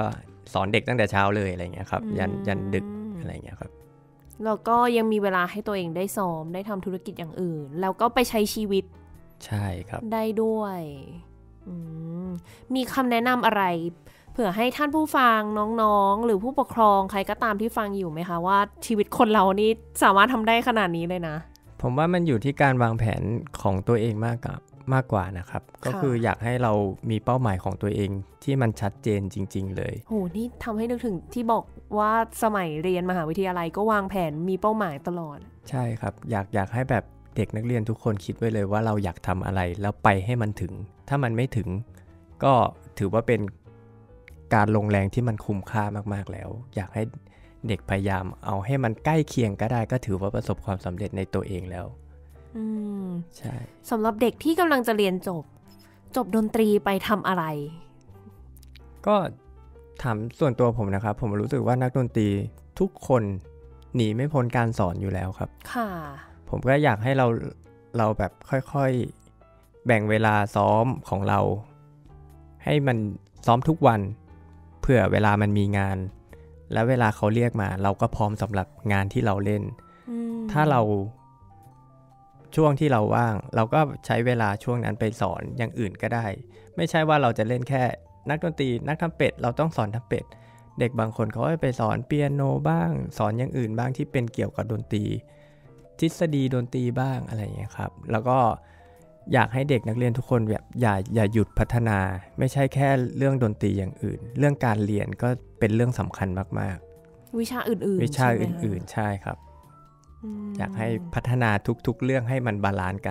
สอนเด็กตั้งแต่เช้าเลยอะไรเงี้ยครับยันดึกอะไรเงี้ยครับแล้วก็ยังมีเวลาให้ตัวเองได้ซ้อมได้ทำธุรกิจอย่างอื่นแล้วก็ไปใช้ชีวิตใช่ครับได้ด้วยมีคำแนะนำอะไรเผื่อให้ท่านผู้ฟังน้องๆหรือผู้ปกครองใครก็ตามที่ฟังอยู่ไหมคะว่าชีวิตคนเรานี่สามารถทำได้ขนาดนี้เลยนะผมว่ามันอยู่ที่การวางแผนของตัวเองมากกว่านะครับก็คืออยากให้เรามีเป้าหมายของตัวเองที่มันชัดเจนจริงๆเลยโหนี่ทำให้นึกถึงที่บอกว่าสมัยเรียนมหาวิทยาลัยก็วางแผนมีเป้าหมายตลอดใช่ครับอยากให้แบบเด็กนักเรียนทุกคนคิดไว้เลยว่าเราอยากทำอะไรแล้วไปให้มันถึงถ้ามันไม่ถึงก็ถือว่าเป็นการลงแรงที่มันคุ้มค่ามากๆแล้วอยากให้เด็กพยายามเอาให้มันใกล้เคียงก็ได้ก็ถือว่าประสบความสำเร็จในตัวเองแล้วใช่สำหรับเด็กที่กำลังจะเรียนจบดนตรีไปทำอะไรก็ถามส่วนตัวผมนะครับผมรู้สึกว่านักดนตรีทุกคนหนีไม่พ้นการสอนอยู่แล้วครับค่ะผมก็อยากให้เราแบบค่อยๆแบ่งเวลาซ้อมของเราให้มันซ้อมทุกวันเผื่อเวลามันมีงานและเวลาเขาเรียกมาเราก็พร้อมสำหรับงานที่เราเล่นถ้าเราช่วงที่เราว่างเราก็ใช้เวลาช่วงนั้นไปสอนอย่างอื่นก็ได้ไม่ใช่ว่าเราจะเล่นแค่นักดนตรีนักทำเป็ดเราต้องสอนทำเป็ดเด็กบางคนเขาไปสอนเปียโนบ้างสอนอย่างอื่นบ้างที่เป็นเกี่ยวกับดนตรีทฤษฎีดนตรีบ้างอะไรอย่างเงี้ยครับแล้วก็อยากให้เด็กนักเรียนทุกคนแบบอย่าหยุดพัฒนาไม่ใช่แค่เรื่องดนตรีอย่างอื่นเรื่องการเรียนก็เป็นเรื่องสำคัญมากๆวิชาอื่นๆวิชาอื่นๆใช่ครับอยากให้พัฒนาทุกๆเรื่องให้มันบาลานซ์กัน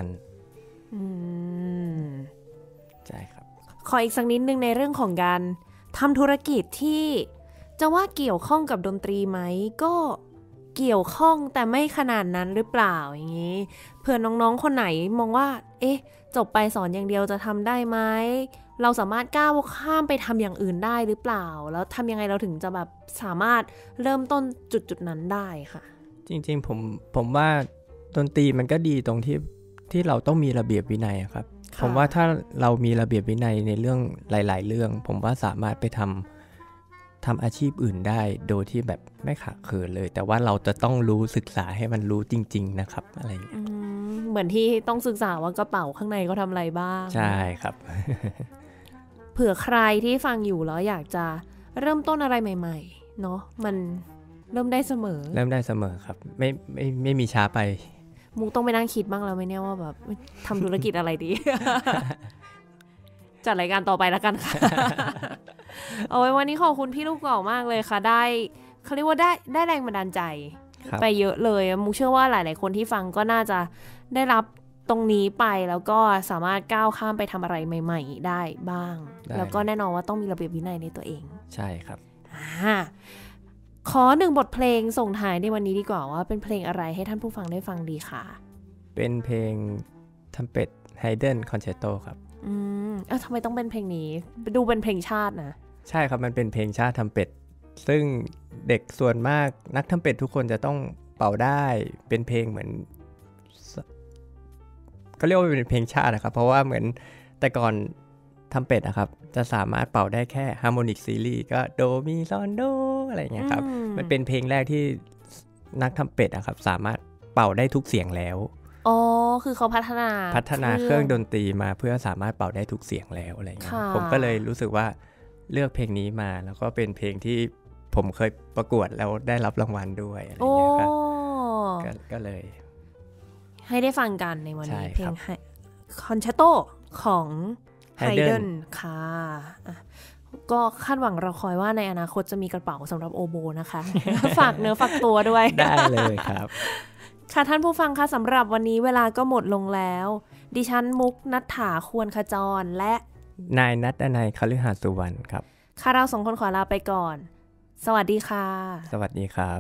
ใช่ครับขออีกสักนิดนึงในเรื่องของการทำธุรกิจที่จะว่าเกี่ยวข้องกับดนตรีไหมก็เกี่ยวข้องแต่ไม่ขนาดนั้นหรือเปล่าอย่างนี้เผื่อน้องๆคนไหนมองว่าจบไปสอนอย่างเดียวจะทำได้ไหมเราสามารถก้าวข้ามไปทำอย่างอื่นได้หรือเปล่าแล้วทำยังไงเราถึงจะแบบสามารถเริ่มต้นจุดนั้นได้ค่ะจริงๆผมว่าดนตรีมันก็ดีตรงที่เราต้องมีระเบียบวินัยครับผมว่าถ้าเรามีระเบียบวินัยในเรื่องหลายๆเรื่องผมว่าสามารถไปทำอาชีพอื่นได้โดยที่แบบไม่ขาดเขินเลยแต่ว่าเราจะต้องรู้ศึกษาให้มันรู้จริงๆนะครับอะไรอย่างเงี้ยเหมือนที่ต้องศึกษาว่ากระเป๋าข้างในเขาทำอะไรบ้างใช่ครับเผื่อใครที่ฟังอยู่แล้วอยากจะเริ่มต้นอะไรใหม่ๆเนาะมันเริ่มได้เสมอครับไม่มีช้าไปมุกต้องไปนั่งคิดบ้างแล้วไหมเนี่ยว่าแบบทำธุรกิจอะไรดี จัดรายการต่อไปแล้วกันค่ะ เอาไว้วันนี้ขอบคุณพี่ลูกกอกมากเลยค่ะได้เขาเรียกว่าได้แรงบันดาลใจไปเยอะเลยมุกเชื่อว่าหลายๆคนที่ฟังก็น่าจะได้รับตรงนี้ไปแล้วก็สามารถก้าวข้ามไปทำอะไรใหม่ๆได้บ้างแล้วก็แน่นอนว่าต้องมีระเบียบวินัยในตัวเองใช่ครับขอหนึ่งบทเพลงส่งท้ายในวันนี้ดีกว่าว่าเป็นเพลงอะไรให้ท่านผู้ฟังได้ฟังดีค่ะเป็นเพลงทำเป็ดไฮเดนคอนแชร์โตครับทำไมต้องเป็นเพลงนี้ดูเป็นเพลงชาตินะใช่ครับมันเป็นเพลงชาติทำเป็ดซึ่งเด็กส่วนมากนักทำเป็ดทุกคนจะต้องเป่าได้เป็นเพลงเหมือนก็เรียกว่าเป็นเพลงชาตินะครับเพราะว่าเหมือนแต่ก่อนทำเป็ดนะครับจะสามารถเป่าได้แค่ฮาร์โมนิกซีรีส์ก็โดมีซอนโดอะไรอย่างเงี้ยครับมันเป็นเพลงแรกที่นักทำเป็ดนะครับสามารถเป่าได้ทุกเสียงแล้วคือเขาพัฒนาเครื่องดนตรีมาเพื่อสามารถเป่าได้ทุกเสียงแล้วอะไรเงี้ยผมก็เลยรู้สึกว่าเลือกเพลงนี้มาแล้วก็เป็นเพลงที่ผมเคยประกวดแล้วได้รับรางวัลด้วยอะไรเงี้ยครับก็เลยให้ได้ฟังกันในวันนี้เพลงคอนแชร์โตของไฮเดนค่ะก็คาดหวังเราคอยว่าในอนาคตจะมีกระเป๋าสำหรับโอโบนะคะ ฝากเนื้อฝากตัวด้วยได้เลยครับค่ะท่านผู้ฟังค่ะสำหรับวันนี้เวลาก็หมดลงแล้วดิฉันมุกณัฐฐาควรขจรและนายณัฐดนัย คฤหาสุวรรณครับค่ะเราสองคนขอลาไปก่อนสวัสดีค่ะสวัสดีครับ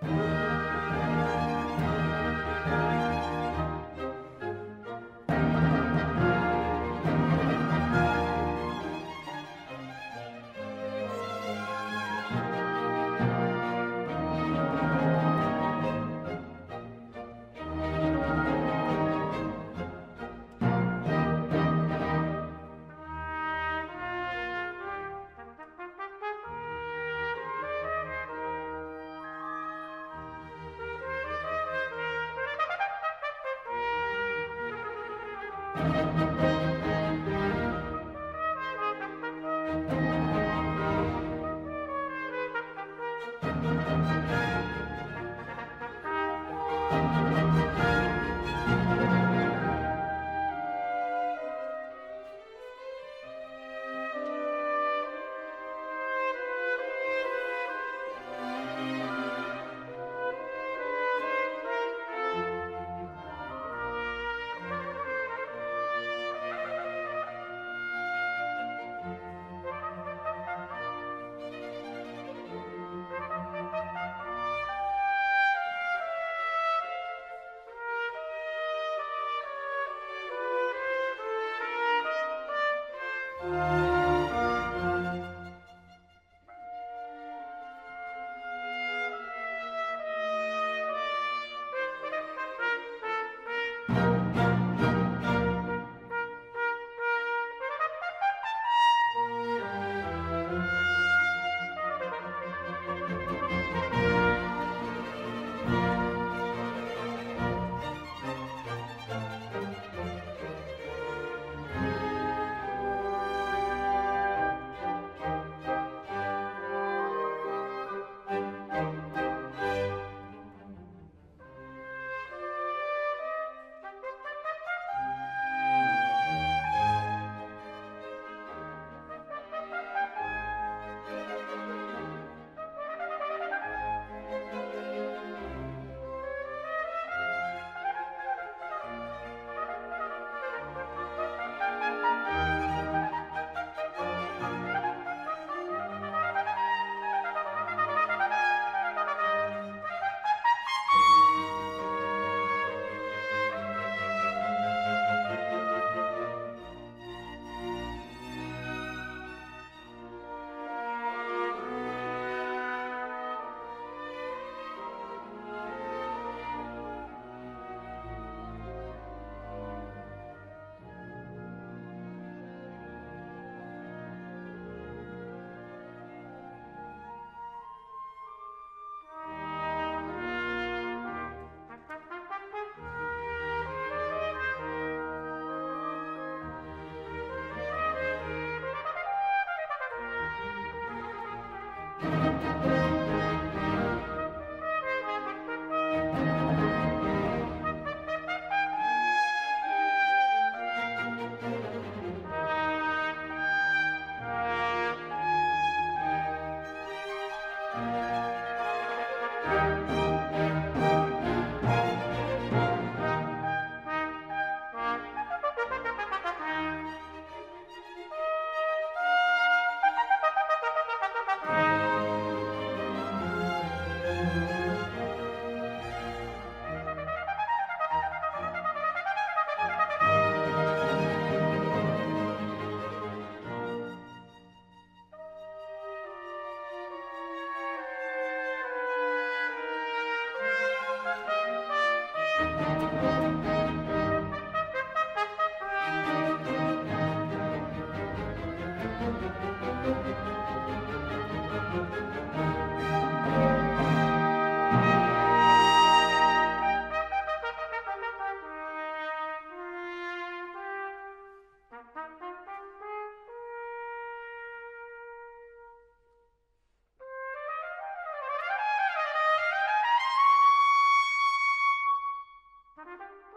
Thank you.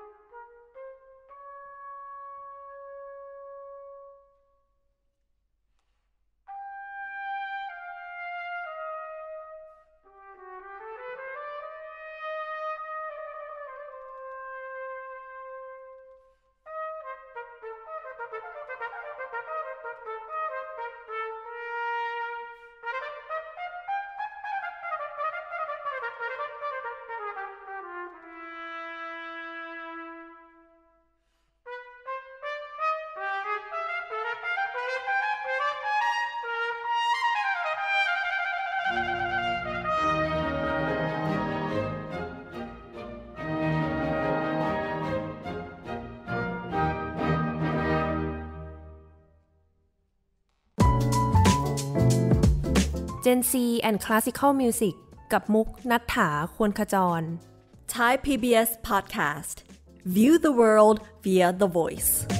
Gen Z and Classical Music กับมุกณัฐฐา ควรขจร Thai PBS Podcast View the world via the voice